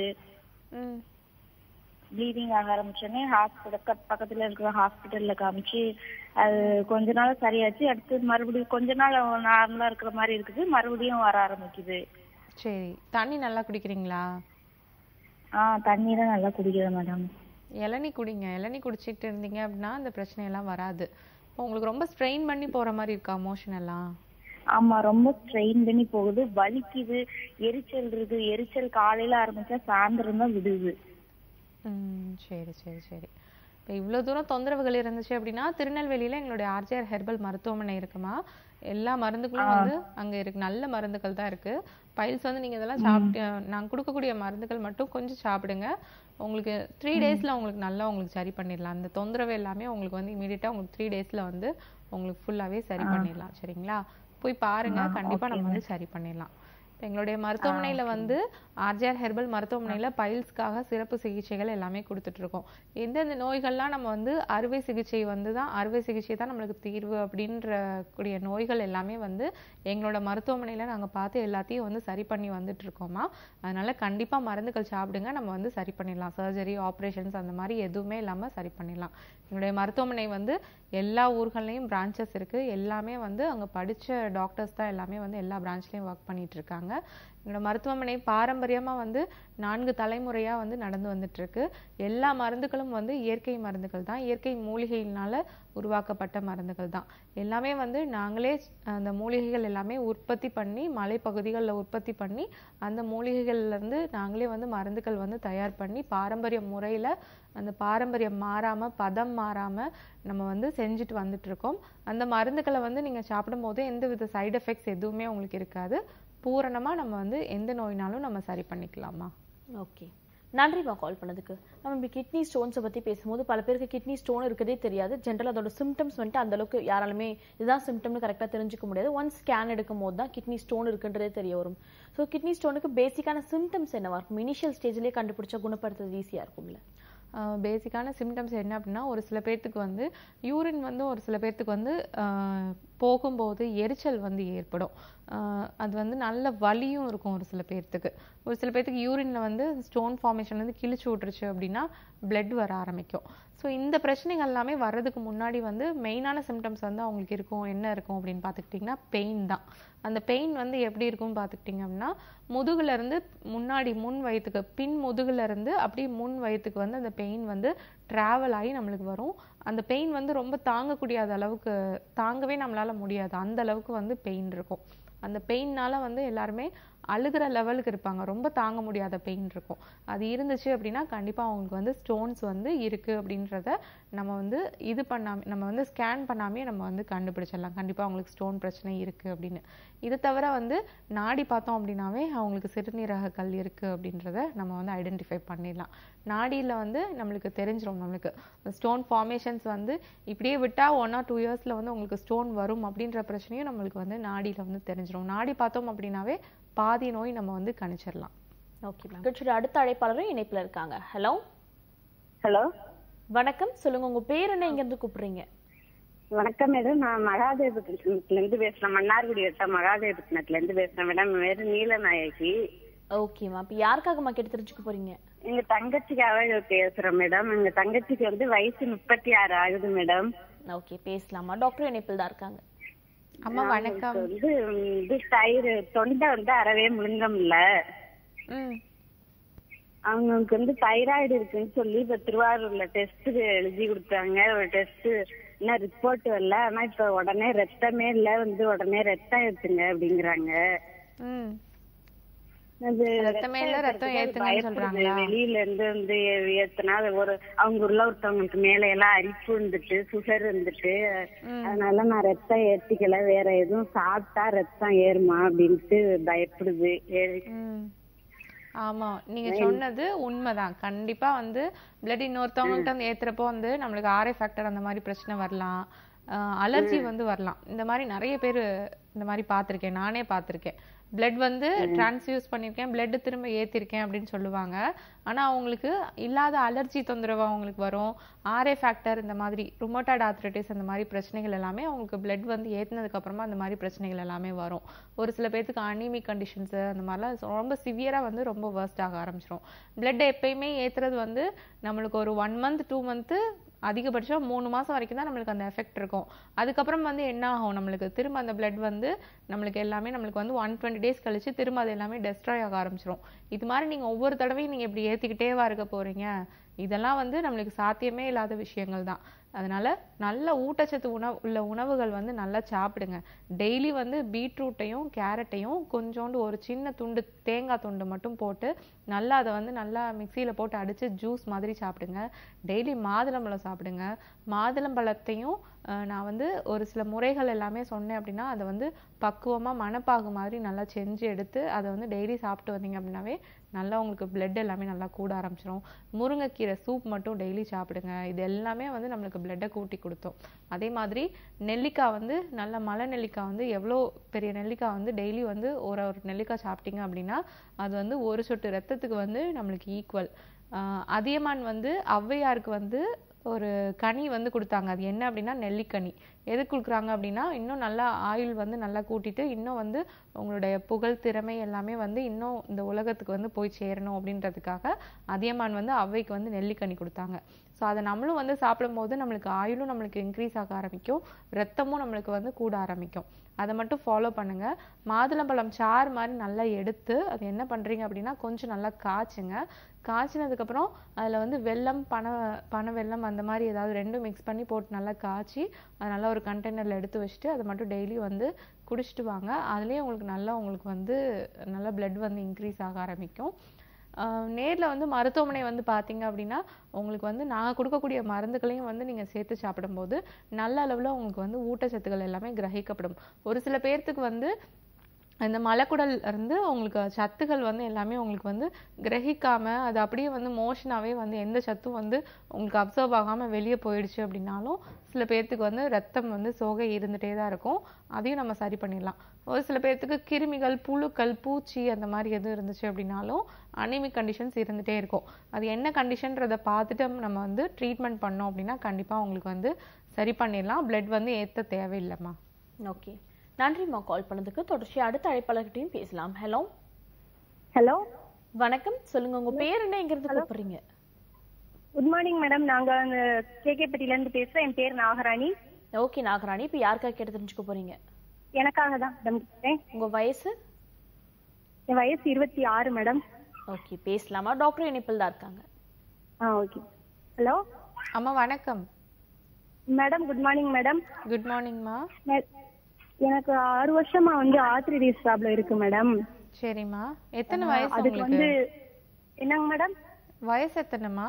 ப்ளீடிங் ஆக ஆரம்பிச்சோடனே பக்கத்துல இருக்கிற ஹாஸ்பிட்டல்ல காமிச்சு அது கொஞ்ச நாள் சரியாச்சு. அடுத்து மறுபடியும் கொஞ்ச நாள் நார்மலா இருக்கிற மாதிரி இருக்குது, மறுபடியும் வர ஆரம்பிக்குது. சரி. தண்ணி நல்லா குடிக்கிறீங்களா? தண்ணி தான் நல்லா குடிக்கிறேன் மேடம். இளநீ குடிங்க. இளநீ குடிச்சிட்டு இருந்தீங்க அப்படின்னா அந்த பிரச்சனை எல்லாம் வராது. உங்களுக்கு ரொம்ப ஸ்ட்ரெயின் பண்ணி போற மாதிரி இருக்கா மோஷன் எல்லாம்? ஆமா, ரொம்ப ஸ்ட்ரெயின் பண்ணி போகுது, வலிக்குது, எரிச்சல் இருக்கு. எரிச்சல் காலையில ஆரம்பிச்சா சாயந்தரம் தான் விடுது. சரி சரி சரி. இப்போ இவ்வளோ தூரம் தொந்தரவுகள் இருந்துச்சு அப்படின்னா திருநெல்வேலியில் எங்களுடைய ஆர்ஜிஆர் ஹெர்பல் மருத்துவமனை இருக்குமா. எல்லா மருந்துகளும் வந்து அங்கே இருக்கு, நல்ல மருந்துகள் தான் இருக்கு. பைல்ஸ் வந்து நீங்கள் இதெல்லாம் சாப்பிட்டு நாங்கள் கொடுக்கக்கூடிய மருந்துகள் மட்டும் கொஞ்சம் சாப்பிடுங்க. உங்களுக்கு 3 டேஸில் உங்களுக்கு நல்லா உங்களுக்கு சரி பண்ணிடலாம். அந்த தொந்தரவு எல்லாமே உங்களுக்கு வந்து இமீடியட்டாக உங்களுக்கு 3 டேஸில் வந்து உங்களுக்கு ஃபுல்லாகவே சரி பண்ணிடலாம். சரிங்களா? போய் பாருங்க, கண்டிப்பாக நம்ம வந்து சரி பண்ணிடலாம். எங்களுடைய மருத்துவமனையில வந்து ஆர்ஜிஆர் ஹெர்பல் மருத்துவமனையில பைல்ஸ்க்காக சிறப்பு சிகிச்சைகள் எல்லாமே கொடுத்துட்டு இருக்கோம். எந்தெந்த நோய்கள்லாம் நம்ம வந்து அறுவை சிகிச்சை தான் நம்மளுக்கு தீர்வு அப்படின்ற கூடிய நோய்கள் எல்லாமே வந்து எங்களோட மருத்துவமனையில நாங்க பார்த்து எல்லாத்தையும் வந்து சரி பண்ணி வந்துட்டு இருக்கோமா. அதனால கண்டிப்பா மருந்துகள் சாப்பிடுங்க, நம்ம வந்து சரி பண்ணிடலாம். சர்ஜரி, ஆப்ரேஷன்ஸ் அந்த மாதிரி எதுவுமே இல்லாம சரி பண்ணிடலாம். எங்களுடைய மருத்துவமனை வந்து எல்லா ஊர்கள்லையும் பிரான்ச்சஸ் இருக்கு. எல்லாமே வந்து அங்க படிச்ச டாக்டர்ஸ் தான் எல்லாமே வந்து எல்லா பிரான்ச்லயும் ஒர்க் பண்ணிட்டு இருக்காங்க. எங்களோட மருத்துவமனை பாரம்பரியமா வந்து 4 தலைமுறையா வந்து நடந்து வந்துட்டு இருக்கு. எல்லா மருந்துகளும் வந்து இயற்கை மருந்துகள் தான், இயற்கை மூலிகையினால உருவாக்கப்பட்ட மருந்துகள் தான். எல்லாமே வந்து நாங்களே அந்த மூலிகைகள் எல்லாமே உற்பத்தி பண்ணி மலைப்பகுதிகளில் உற்பத்தி பண்ணி அந்த மூலிகைகள்ல இருந்து நாங்களே வந்து மருந்துகள் வந்து தயார் பண்ணி பாரம்பரிய முறையில அந்த பாரம்பரியம் மாறாம பதம் மாறாம நம்ம வந்து செஞ்சுட்டு வந்துட்டு இருக்கோம். அந்த மருந்துகளை வந்து நீங்க சாப்பிடும் போது எந்தவித சைடு எஃபெக்ட்ஸ் எதுவுமே உங்களுக்கு இருக்காது. பூரணமா நம்ம வந்து எந்த நோயினாலும் நம்ம சரி பண்ணிக்கலாமா. ஓகே, நன்றிமா கால் பண்ணதுக்கு. நம்ம இப்போ கிட்னி ஸ்டோன்ஸை பற்றி பேசும்போது பல பேருக்கு கிட்னி ஸ்டோன் இருக்கிறதே தெரியாது. ஜென்ரல் அதோட சிம்டம்ஸ் வந்துட்டு அந்த அளவுக்கு யாராலுமே இதுதான் சிம்டம்னு கரெக்டாக தெரிஞ்சுக்க முடியாது. ஒன்ஸ் ஸ்கேன் எடுக்கும் போது தான் கிட்னி ஸ்டோன் இருக்குன்றதே தெரிய வரும். ஸோ கிட்னி ஸ்டோனுக்கு பேசிக்கான சிம்டம்ஸ் என்னவா இருக்கும்? இனிஷியல் ஸ்டேஜ்லேயே கண்டுபிடிச்சா குணப்படுத்துறது ஈஸியாக இருக்கும்ல? பேசிக்கான சிம்டம்ஸ் என்ன அப்படின்னா, ஒரு சில பேர்த்துக்கு வந்து யூரின் வந்து ஒரு சில பேர்த்துக்கு வந்து போகும்போது எரிச்சல் வந்து ஏற்படும். அது வந்து நல்ல வலியும் இருக்கும் ஒரு சில பேர்த்துக்கு. ஒரு சில பேர்த்துக்கு யூரின்ல வந்து ஸ்டோன் ஃபார்மேஷன் வந்து கிழிச்சு விட்டுருச்சு அப்படின்னா பிளட் வர ஆரம்பிக்கும். ஸோ இந்த பிரச்சனைகள் எல்லாமே வர்றதுக்கு முன்னாடி வந்து மெயினான சிம்டம்ஸ் வந்து அவங்களுக்கு என்ன இருக்கும் அப்படின்னு பார்த்துக்கிட்டிங்கன்னா பெயின் தான். அந்த பெயின் வந்து எப்படி இருக்கும்னு பார்த்துக்கிட்டிங்க அப்படின்னா, முதுகுல இருந்து முன்னாடி முன் வயிற்றுக்கு பின் முதுகுல இருந்து அப்படியே முன் வயிற்றுக்கு வந்து அந்த பெயின் வந்து டிராவல் ஆகி நம்மளுக்கு வரும். அந்த பெயின் வந்து ரொம்ப தாங்கக்கூடிய அளவுக்கு தாங்கவே நம்மளால முடியாது, அந்த அளவுக்கு வந்து பெயின் இருக்கும். அந்த பெயின்னால வந்து எல்லாருமே அழுகிற லெவலுக்கு இருப்பாங்க, ரொம்ப தாங்க முடியாத பெயின் இருக்கும். அது இருந்துச்சு அப்படின்னா கண்டிப்பாக அவங்களுக்கு வந்து ஸ்டோன்ஸ் வந்து இருக்குது அப்படின்றத நம்ம வந்து நம்ம வந்து ஸ்கேன் பண்ணாமே நம்ம வந்து கண்டுபிடிச்சிடலாம் கண்டிப்பாக அவங்களுக்கு ஸ்டோன் பிரச்சனை இருக்குது அப்படின்னு. இதை தவிர வந்து நாடி பார்த்தோம் அப்படின்னாவே அவங்களுக்கு சிறுநீரக கல் இருக்குது அப்படின்றத நம்ம வந்து ஐடென்டிஃபை பண்ணிடலாம். நாடியில் வந்து நம்மளுக்கு தெரிஞ்சிடும், நம்மளுக்கு ஸ்டோன் ஃபார்மேஷன்ஸ் கண்டிஷன்ஸ் வந்து இப்படியே விட்டா 1 or 2 இயர்ஸ்ல வந்து உங்களுக்கு ஸ்டோன் வரும் அப்படின்ற பிரச்சனையும் நம்மளுக்கு வந்து நாடியில வந்து தெரிஞ்சிடும். நாடி பார்த்தோம் அப்படின்னாவே பாதி நோய் நம்ம வந்து கணிச்சிடலாம். Okay ma'am. அடுத்த அழைப்பாளரும் இணைப்புல இருக்காங்க. ஹலோ ஹலோ வணக்கம், சொல்லுங்க உங்க பேர் என்ன, இங்க இருந்து கூப்பிடுறீங்க? வணக்கம் மேடம், நான் மகாதேவபுரத்துல இருந்து பேசுறேன். மன்னார்குடி வட்ட மகாதேவபுரத்துல இருந்து பேசுறேன் மேடம். வேறு நீலநாயகி. ஓகேமா, அப்ப யாருக்காகமா கேட்டு தெரிஞ்சுக்க போறீங்க? எங்க தங்கச்சிக்காக பேசுறேன் மேடம். எங்க தங்கச்சிக்கு வந்து வயசு 36 ஆகுது மேடம். ஓகே, பேசலாமா? டாக்டர் இணைப்பில் தான் இருக்காங்க. அம்மா வணக்கம். வந்து இது தொண்டை வந்து அறவே முழுங்க முடியல. அவங்களுக்கு வந்து தைராய்டு இருக்குன்னு சொல்லி இப்ப திருவாரூர்ல டெஸ்ட் எழுதி கொடுத்தாங்க. ஒரு டெஸ்ட் இன்னும் ரிப்போர்ட் வரல. ஆனா இப்ப உடனே ரத்தமே இல்ல, வந்து உடனே ரத்தம் ஏத்துங்க அப்படிங்கிறாங்க. வெளியில இருந்து வந்து ஏத்துனா ஒரு அவங்க உள்ள ஒருத்தவங்களுக்கு மேல எல்லாம் அரிப்பு இருந்துட்டு சுகர் இருந்துட்டு, அதனால நான் ரத்தம் ஏத்திக்கல. வேற எதுவும் சாப்பிட்டா ரத்தம் ஏறுமா அப்படின்ட்டு பயப்படுது. ஆமா, நீங்க சொன்னது உண்மைதான். கண்டிப்பா வந்து பிளட் இன்னொருத்தவங்கள்ட்ட வந்து ஏத்துறப்போ வந்து நம்மளுக்கு ஆர்ஏ ஃபேக்டர் அந்த மாதிரி பிரச்சனை வரலாம், அலர்ஜி வந்து வரலாம். இந்த மாதிரி நிறைய பேர் இந்த மாதிரி பார்த்திருக்கேன், நானே பார்த்திருக்கேன். பிளட் வந்து டிரான்ஸ்ஃபியூஸ் பண்ணிருக்கேன், பிளட் திரும்ப ஏத்திருக்கேன் அப்படின்னு சொல்லுவாங்க. ஆனா அவங்களுக்கு இல்லாத அலர்ஜி தொந்தரவு அவங்களுக்கு வரும். ஆர்ஏ ஃபேக்டர், இந்த மாதிரி ருமட்டாய்டு ஆர்த்ரைட்டிஸ், அந்த மாதிரி பிரச்சனைகள் எல்லாமே அவங்களுக்கு பிளட் வந்து ஏத்தினதுக்கு அப்புறமா அந்த மாதிரி பிரச்சனைகள் எல்லாமே வரும். ஒரு சில பேருக்கு அனீமிக் கண்டிஷன்ஸ் அந்த மாதிரிலாம் ரொம்ப சிவியரா வந்து ரொம்ப வர்ஸ்ட் ஆக ஆரம்பிச்சிடும். பிளட் எப்பயுமே ஏத்துறது வந்து நம்மளுக்கு ஒரு 1 month 2 month அதிகபட்சம் 3 மாசம் வரைக்கும் தான் நம்மளுக்கு அந்த எஃபெக்ட் இருக்கும். அதுக்கப்புறம் வந்து என்ன ஆகும், நம்மளுக்கு திரும்ப அந்த பிளட் வந்து நம்மளுக்கு எல்லாமே நம்மளுக்கு வந்து 120 days கழிச்சு திரும்ப அது எல்லாமே டெஸ்ட்ராய் ஆக ஆரம்பிச்சிடும். இது மாதிரி நீங்க ஒவ்வொரு தடவையும் நீங்க இப்படி ஏத்திக்கிட்டேவா இருக்க போறீங்க? இதெல்லாம் வந்து நம்மளுக்கு சாத்தியமே இல்லாத விஷயங்கள் தான். அதனால நல்ல ஊட்டச்சத்து உள்ள உணவுகள் வந்து நல்லா சாப்பிடுங்க. டெய்லி வந்து பீட்ரூட்டையும் கேரட்டையும் கொஞ்சோண்டு ஒரு சின்ன துண்டு தேங்காய் துண்டு மட்டும் போட்டு நல்லா அதை வந்து நல்லா மிக்சியில போட்டு அடிச்சு ஜூஸ் மாதிரி சாப்பிடுங்க. டெய்லி மாதுளம்பழம் சாப்பிடுங்க. மாதுளம்பழத்தையும் நான் வந்து ஒரு சில முறைகள் எல்லாமே சொன்னேன் அப்படின்னா அதை வந்து பக்குவமா மணப்பாகு மாதிரி நல்லா செஞ்சு எடுத்து அதை வந்து டெய்லி சாப்பிட்டு வந்தீங்க அப்படின்னாவே நல்லா உங்களுக்கு பிளட் எல்லாமே நல்லா கூட ஆரம்பிச்சிடும். முருங்கைக்கீரை சூப் மட்டும் டெய்லி சாப்பிடுங்க. இது எல்லாமே வந்து நம்மளுக்கு பிளட்டை கூட்டி கொடுத்தோம். அதே மாதிரி நெல்லிக்காய் வந்து நல்ல மலை நெல்லிக்காய் வந்து எவ்வளோ பெரிய நெல்லிக்காய் வந்து டெய்லி வந்து ஒரு நெல்லிக்காய் சாப்பிட்டீங்க அப்படின்னா அது வந்து ஒரு சொட்டு ரத்தத்துக்கு வந்து நம்மளுக்கு ஈக்குவல். அதியமான் வந்து ஔவையாருக்கு வந்து ஒரு கனி வந்து கொடுத்தாங்க. அது என்ன அப்படின்னா நெல்லிக்கனி. எதுக்கு கொடுக்குறாங்க அப்படின்னா இன்னும் நல்லா ஆயுள் வந்து நல்லா கூட்டிட்டு இன்னும் வந்து உங்களுடைய புகழ் திறமை எல்லாமே வந்து இன்னும் இந்த உலகத்துக்கு வந்து போய் சேரணும் அப்படின்றதுக்காக அதியமான் வந்து ஔவைக்கு வந்து நெல்லிக்கனி கொடுத்தாங்க. ஸோ அதை நம்மளும் வந்து சாப்பிடும் போது நம்மளுக்கு ஆயுளும் நம்மளுக்கு இன்க்ரீஸ் ஆக ஆரம்பிக்கும், ரத்தமும் நம்மளுக்கு வந்து கூட ஆரம்பிக்கும். அதை மட்டும் ஃபாலோ பண்ணுங்க. மாதுளம்பழம் சாறு மாதிரி நல்லா எடுத்து அது என்ன பண்றீங்க அப்படின்னா கொஞ்சம் நல்லா காய்ச்சுங்க. காய்ச்சினதுக்கப்புறம் அதில் வந்து வெல்லம் பனை வெல்லம் அந்த மாதிரி ஏதாவது 2 மிக்ஸ் பண்ணி போட்டு நல்லா காய்ச்சி அது நல்லா ஒரு கண்டெய்னரில் எடுத்து வச்சுட்டு அதை மட்டும் டெய்லி வந்து குடிச்சிட்டு வாங்க. அதுலேயே உங்களுக்கு வந்து நல்லா பிளட் வந்து இன்க்ரீஸ் ஆக ஆரம்பிக்கும். நேரில் வந்து மருத்துவமனை வந்து பார்த்தீங்க அப்படின்னா உங்களுக்கு வந்து நாங்கள் கொடுக்கக்கூடிய மருந்துகளையும் வந்து நீங்கள் சேர்த்து சாப்பிடும்போது நல்ல அளவில் உங்களுக்கு வந்து ஊட்டச்சத்துக்கள் எல்லாமே கிரகிக்கப்படும். ஒரு சில பேர்த்துக்கு வந்து இந்த மலைக்குடல் இருந்து உங்களுக்கு சத்துக்கள் வந்து எல்லாமே உங்களுக்கு வந்து கிரகிக்காம அது அப்படியே வந்து மோஷனாவே வந்து எந்த சத்தும் வந்து உங்களுக்கு அப்சர்வ் ஆகாம வெளியே போயிடுச்சு அப்படின்னாலும் சில பேர்த்துக்கு வந்து ரத்தம் வந்து சோகை இருந்துட்டே தான் இருக்கும். அதையும் நம்ம சரி பண்ணிடலாம். ஒரு சில பேர்த்துக்கு கிருமிகள், புழுக்கள், பூச்சி அந்த மாதிரி எதுவும் இருந்துச்சு அப்படின்னாலும் அனிமிக் கண்டிஷன்ஸ் இருந்துட்டே இருக்கும். அது என்ன கண்டிஷன்றதை பார்த்துட்டு நம்ம வந்து ட்ரீட்மெண்ட் பண்ணோம் அப்படின்னா கண்டிப்பா உங்களுக்கு வந்து சரி பண்ணிடலாம். பிளட் வந்து ஏற்ற தேவையில்லைம்மா. ஓகே, நன்றிம்மா கால் பண்ணதுக்கு. தொடர்ச்சி அடுத்த அழைப்பாளர்கிட்டையும் பேசலாம். ஹலோ ஹலோ வணக்கம், சொல்லுங்க உங்க பேர் என்ன, எங்க இருந்து கூப்பிடுறீங்க? குட் மார்னிங் மேடம், நாங்க கேகேபட்டில இருந்து பேசுறோம். என் பேர் நாகராணி. ஓகே நாகராணி, இப்ப யாருக்காக கேட்டு தெரிஞ்சுக்க போறீங்க? எனக்காக தான் மேடம். உங்க வயசு? என் வயசு 26 மேடம். ஓகே, பேசலாமா? டாக்டர் இணைப்பில் தான் இருக்காங்க. ஓகே. ஹலோ அம்மா வணக்கம். Madam good morning madam. Good மார்னிங்மா. எனக்கு 6 வருஷமா வந்து ஆர்த்ரைட்டிஸ் ப்ராப்ளம் இருக்கு மேடம். சரிம்மா, எத்தனை வயசு அதுக்கு உங்களுக்கு? வந்து என்னங்க மேடம்? வயசு எத்தனைமா?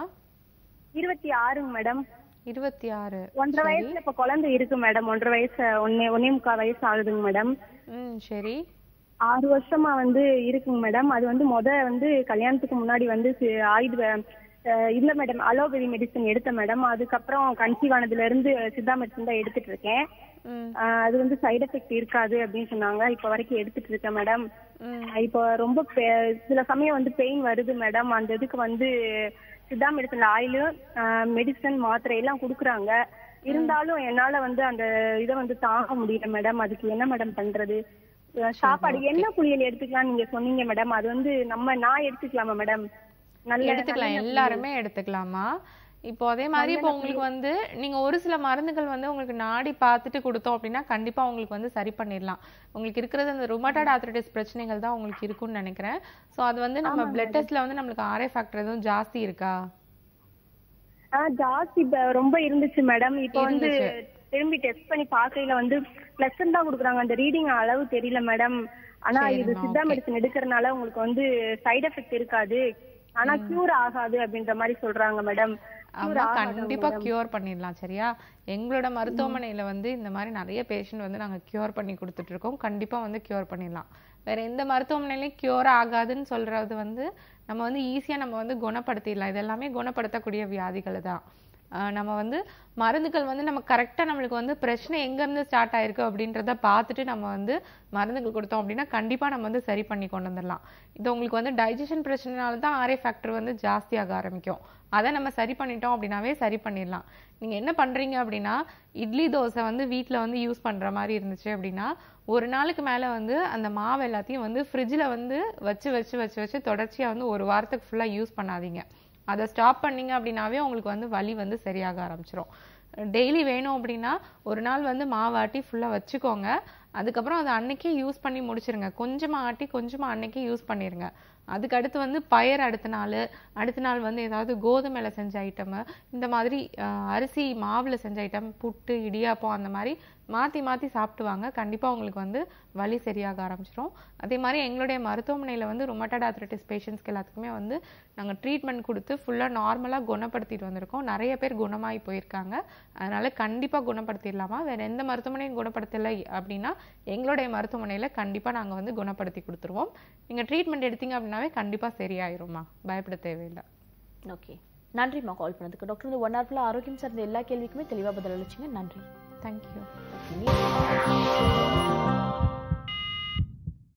26 மேடம். 26. 1.5 வயசுல இப்ப குழந்தை இருக்கு மேடம். 1.5 வயசு 1.25 வயசு ஆகுதுங்க மேடம். சரி. 6 வருஷமா வந்து இருக்குங்க மேடம். அது வந்து வந்து கல்யாணத்துக்கு முன்னாடி வந்து ஆயுத இல்ல மேடம், அலோபதி மெடிசன் எடுத்தேன் மேடம். அதுக்கப்புறம் கன்சீவ் ஆனதுல இருந்து சித்தா மெடிசன் தான் எடுத்துட்டு இருக்கேன். அது வந்து சைடு எஃபெக்ட் இருக்காது அப்படின்னு சொன்னாங்க. இப்ப வரைக்கும் எடுத்துட்டு இருக்கேன் மேடம். இப்போ ரொம்ப சில சமயம் வந்து பெயின் வருது மேடம். அந்த இதுக்கு வந்து சித்தா மெடிசன்ல ஆயிலு, மெடிசன், மாத்திரை எல்லாம் குடுக்குறாங்க. இருந்தாலும் என்னால வந்து அந்த இதை வந்து தாங்க முடியல மேடம். அதுக்கு என்ன மேடம் பண்றது? சாப்பாடு என்ன குளியல் எடுத்துக்கலாம் நீங்க சொன்னீங்க மேடம். அது வந்து நான் எடுத்துக்கலாமா மேடம்? எடுத்துக்கலாம், எல்லாருமே எடுத்துக்கலாமா. இப்போ அதே மாதிரி இப்போ உங்களுக்கு வந்து நீங்க ஒரு சில மருந்துகள் வந்து உங்களுக்கு நாடி பார்த்துட்டு கொடுத்தோம் அப்படின்னா கண்டிப்பா உங்களுக்கு வந்து சரி பண்ணிடலாம். உங்களுக்கு இருக்கிறது அந்த ருமட்டாய்டு ஆர்த்ரைட்டிஸ் பிரச்சனைகள் தான் உங்களுக்கு இருக்குன்னு நினைக்கிறேன். சோ அது வந்து நம்ம பிளட் டெஸ்ட்ல வந்து நமக்கு RA ஃபேக்டர் எதுவும் ஜாஸ்தி இருக்கா? ஜாஸ்தி ரொம்ப இருந்துச்சு மேடம். இப்போ வந்து திரும்பி டெஸ்ட் பண்ணி பாக்கையில வந்து பிளஸ் தான் கொடுக்குறாங்க. அந்த ரீடிங் அளவு தெரியல மேடம். ஆனா இது சித்தா மெடிசன் எடுக்கிறதுனால உங்களுக்கு வந்து சைடு எஃபெக்ட் இருக்காது, ஆனா கியூர் ஆகாது அப்படின்ற மாதிரி சொல்றாங்க மேடம். கண்டிப்பா கியூர் பண்ணிடலாம். சரியா? எங்களோட மருத்துவமனையில வந்து இந்த மாதிரி நிறைய பேஷண்ட் வந்து நாங்க கியூர் பண்ணி கொடுத்துட்டு இருக்கோம். கண்டிப்பா வந்து கியூர் பண்ணிடலாம். வேற எந்த மருத்துவமனையிலயும் கியூர் ஆகாதுன்னு சொல்றது வந்து நம்ம வந்து ஈஸியா நம்ம வந்து குணப்படுத்திடலாம். இது எல்லாமே குணப்படுத்தக்கூடிய வியாதிகள் தான். நம்ம வந்து மருந்துகள் வந்து நம்ம கரெக்டா நம்மளுக்கு வந்து பிரச்சனை எங்க இருந்து ஸ்டார்ட் ஆயிருக்கு அப்படின்றத பார்த்துட்டு நம்ம வந்து மருந்துகள் கொடுத்தோம் அப்படின்னா கண்டிப்பா நம்ம வந்து சரி பண்ணி கொண்டு வந்துடலாம். இது உங்களுக்கு வந்து டைஜஷன் பிரச்சனைனால தான் RA ஃபேக்டர் வந்து ஜாஸ்தியாக ஆரம்பிக்கும். அதை நம்ம சரி பண்ணிட்டோம் அப்படின்னாவே சரி பண்ணிடலாம். நீங்க என்ன பண்றீங்க அப்படின்னா, இட்லி தோசை வந்து வீட்டுல வந்து யூஸ் பண்ற மாதிரி இருந்துச்சு அப்படின்னா ஒரு நாளுக்கு மேல வந்து அந்த மாவு எல்லாத்தையும் வந்து ஃப்ரிட்ஜில் வந்து வச்சு தொடர்ச்சியா வந்து ஒரு வாரத்துக்கு ஃபுல்லா யூஸ் பண்ணாதீங்க. அதை ஸ்டாப் பண்ணீங்க அப்படின்னாவே உங்களுக்கு வந்து வலி வந்து சரியாக ஆரம்பிச்சிடும். டெய்லி வேணும் அப்படின்னா ஒரு நாள் வந்து மாவாட்டி ஃபுல்லா வச்சுக்கோங்க. அதுக்கப்புறம் அதை அன்னைக்கே யூஸ் பண்ணி முடிச்சிருங்க. கொஞ்சமா ஆட்டி கொஞ்சமா அன்னைக்கே யூஸ் பண்ணிருங்க. அதுக்கு அடுத்து வந்து பயர் அடுத்த நாள் வந்து ஏதாவது கோதுமையில செஞ்ச ஐட்டம், இந்த மாதிரி அரிசி மாவுல செஞ்ச ஐட்டம், புட்டு, இடியாப்பம் அந்த மாதிரி மாத்தி சாப்பிட்டு வாங்க. கண்டிப்பா உங்களுக்கு வந்து வலி சரியாக ஆரம்பிச்சிடும். அதே மாதிரி எங்களுடைய மருத்துவமனையில வந்து ருமட்டாய்டு ஆர்த்ரைட்டிஸ் பேஷண்ட்ஸ்க்கு எல்லாத்துக்குமே வந்து நாங்க ட்ரீட்மெண்ட் கொடுத்து ஃபுல்லா நார்மலா குணப்படுத்திட்டு வந்திருக்கோம். நிறைய பேர் குணமாயி போயிருக்காங்க. அதனால கண்டிப்பா குணப்படுத்திடலாமா. வேற எந்த மருத்துவமனையும் குணப்படுத்தலை அப்படின்னா எங்களுடைய மருத்துவமனையில கண்டிப்பா நாங்க வந்து குணப்படுத்தி கொடுத்துருவோம். நீங்க ட்ரீட்மெண்ட் எடுத்தீங்க அப்படின்னாவே கண்டிப்பா சரியாயிரும்மா, பயப்பட தேவையில்லை. ஓகே, நன்றிம்மா கால் பண்ணதுக்கு. டாக்டர் வந்து 1 hour ஆரோக்கியம் சார்ந்த எல்லா கேள்விக்குமே தெளிவா பதில் அளிச்சிங்க. நன்றி. தேங்க்யூ.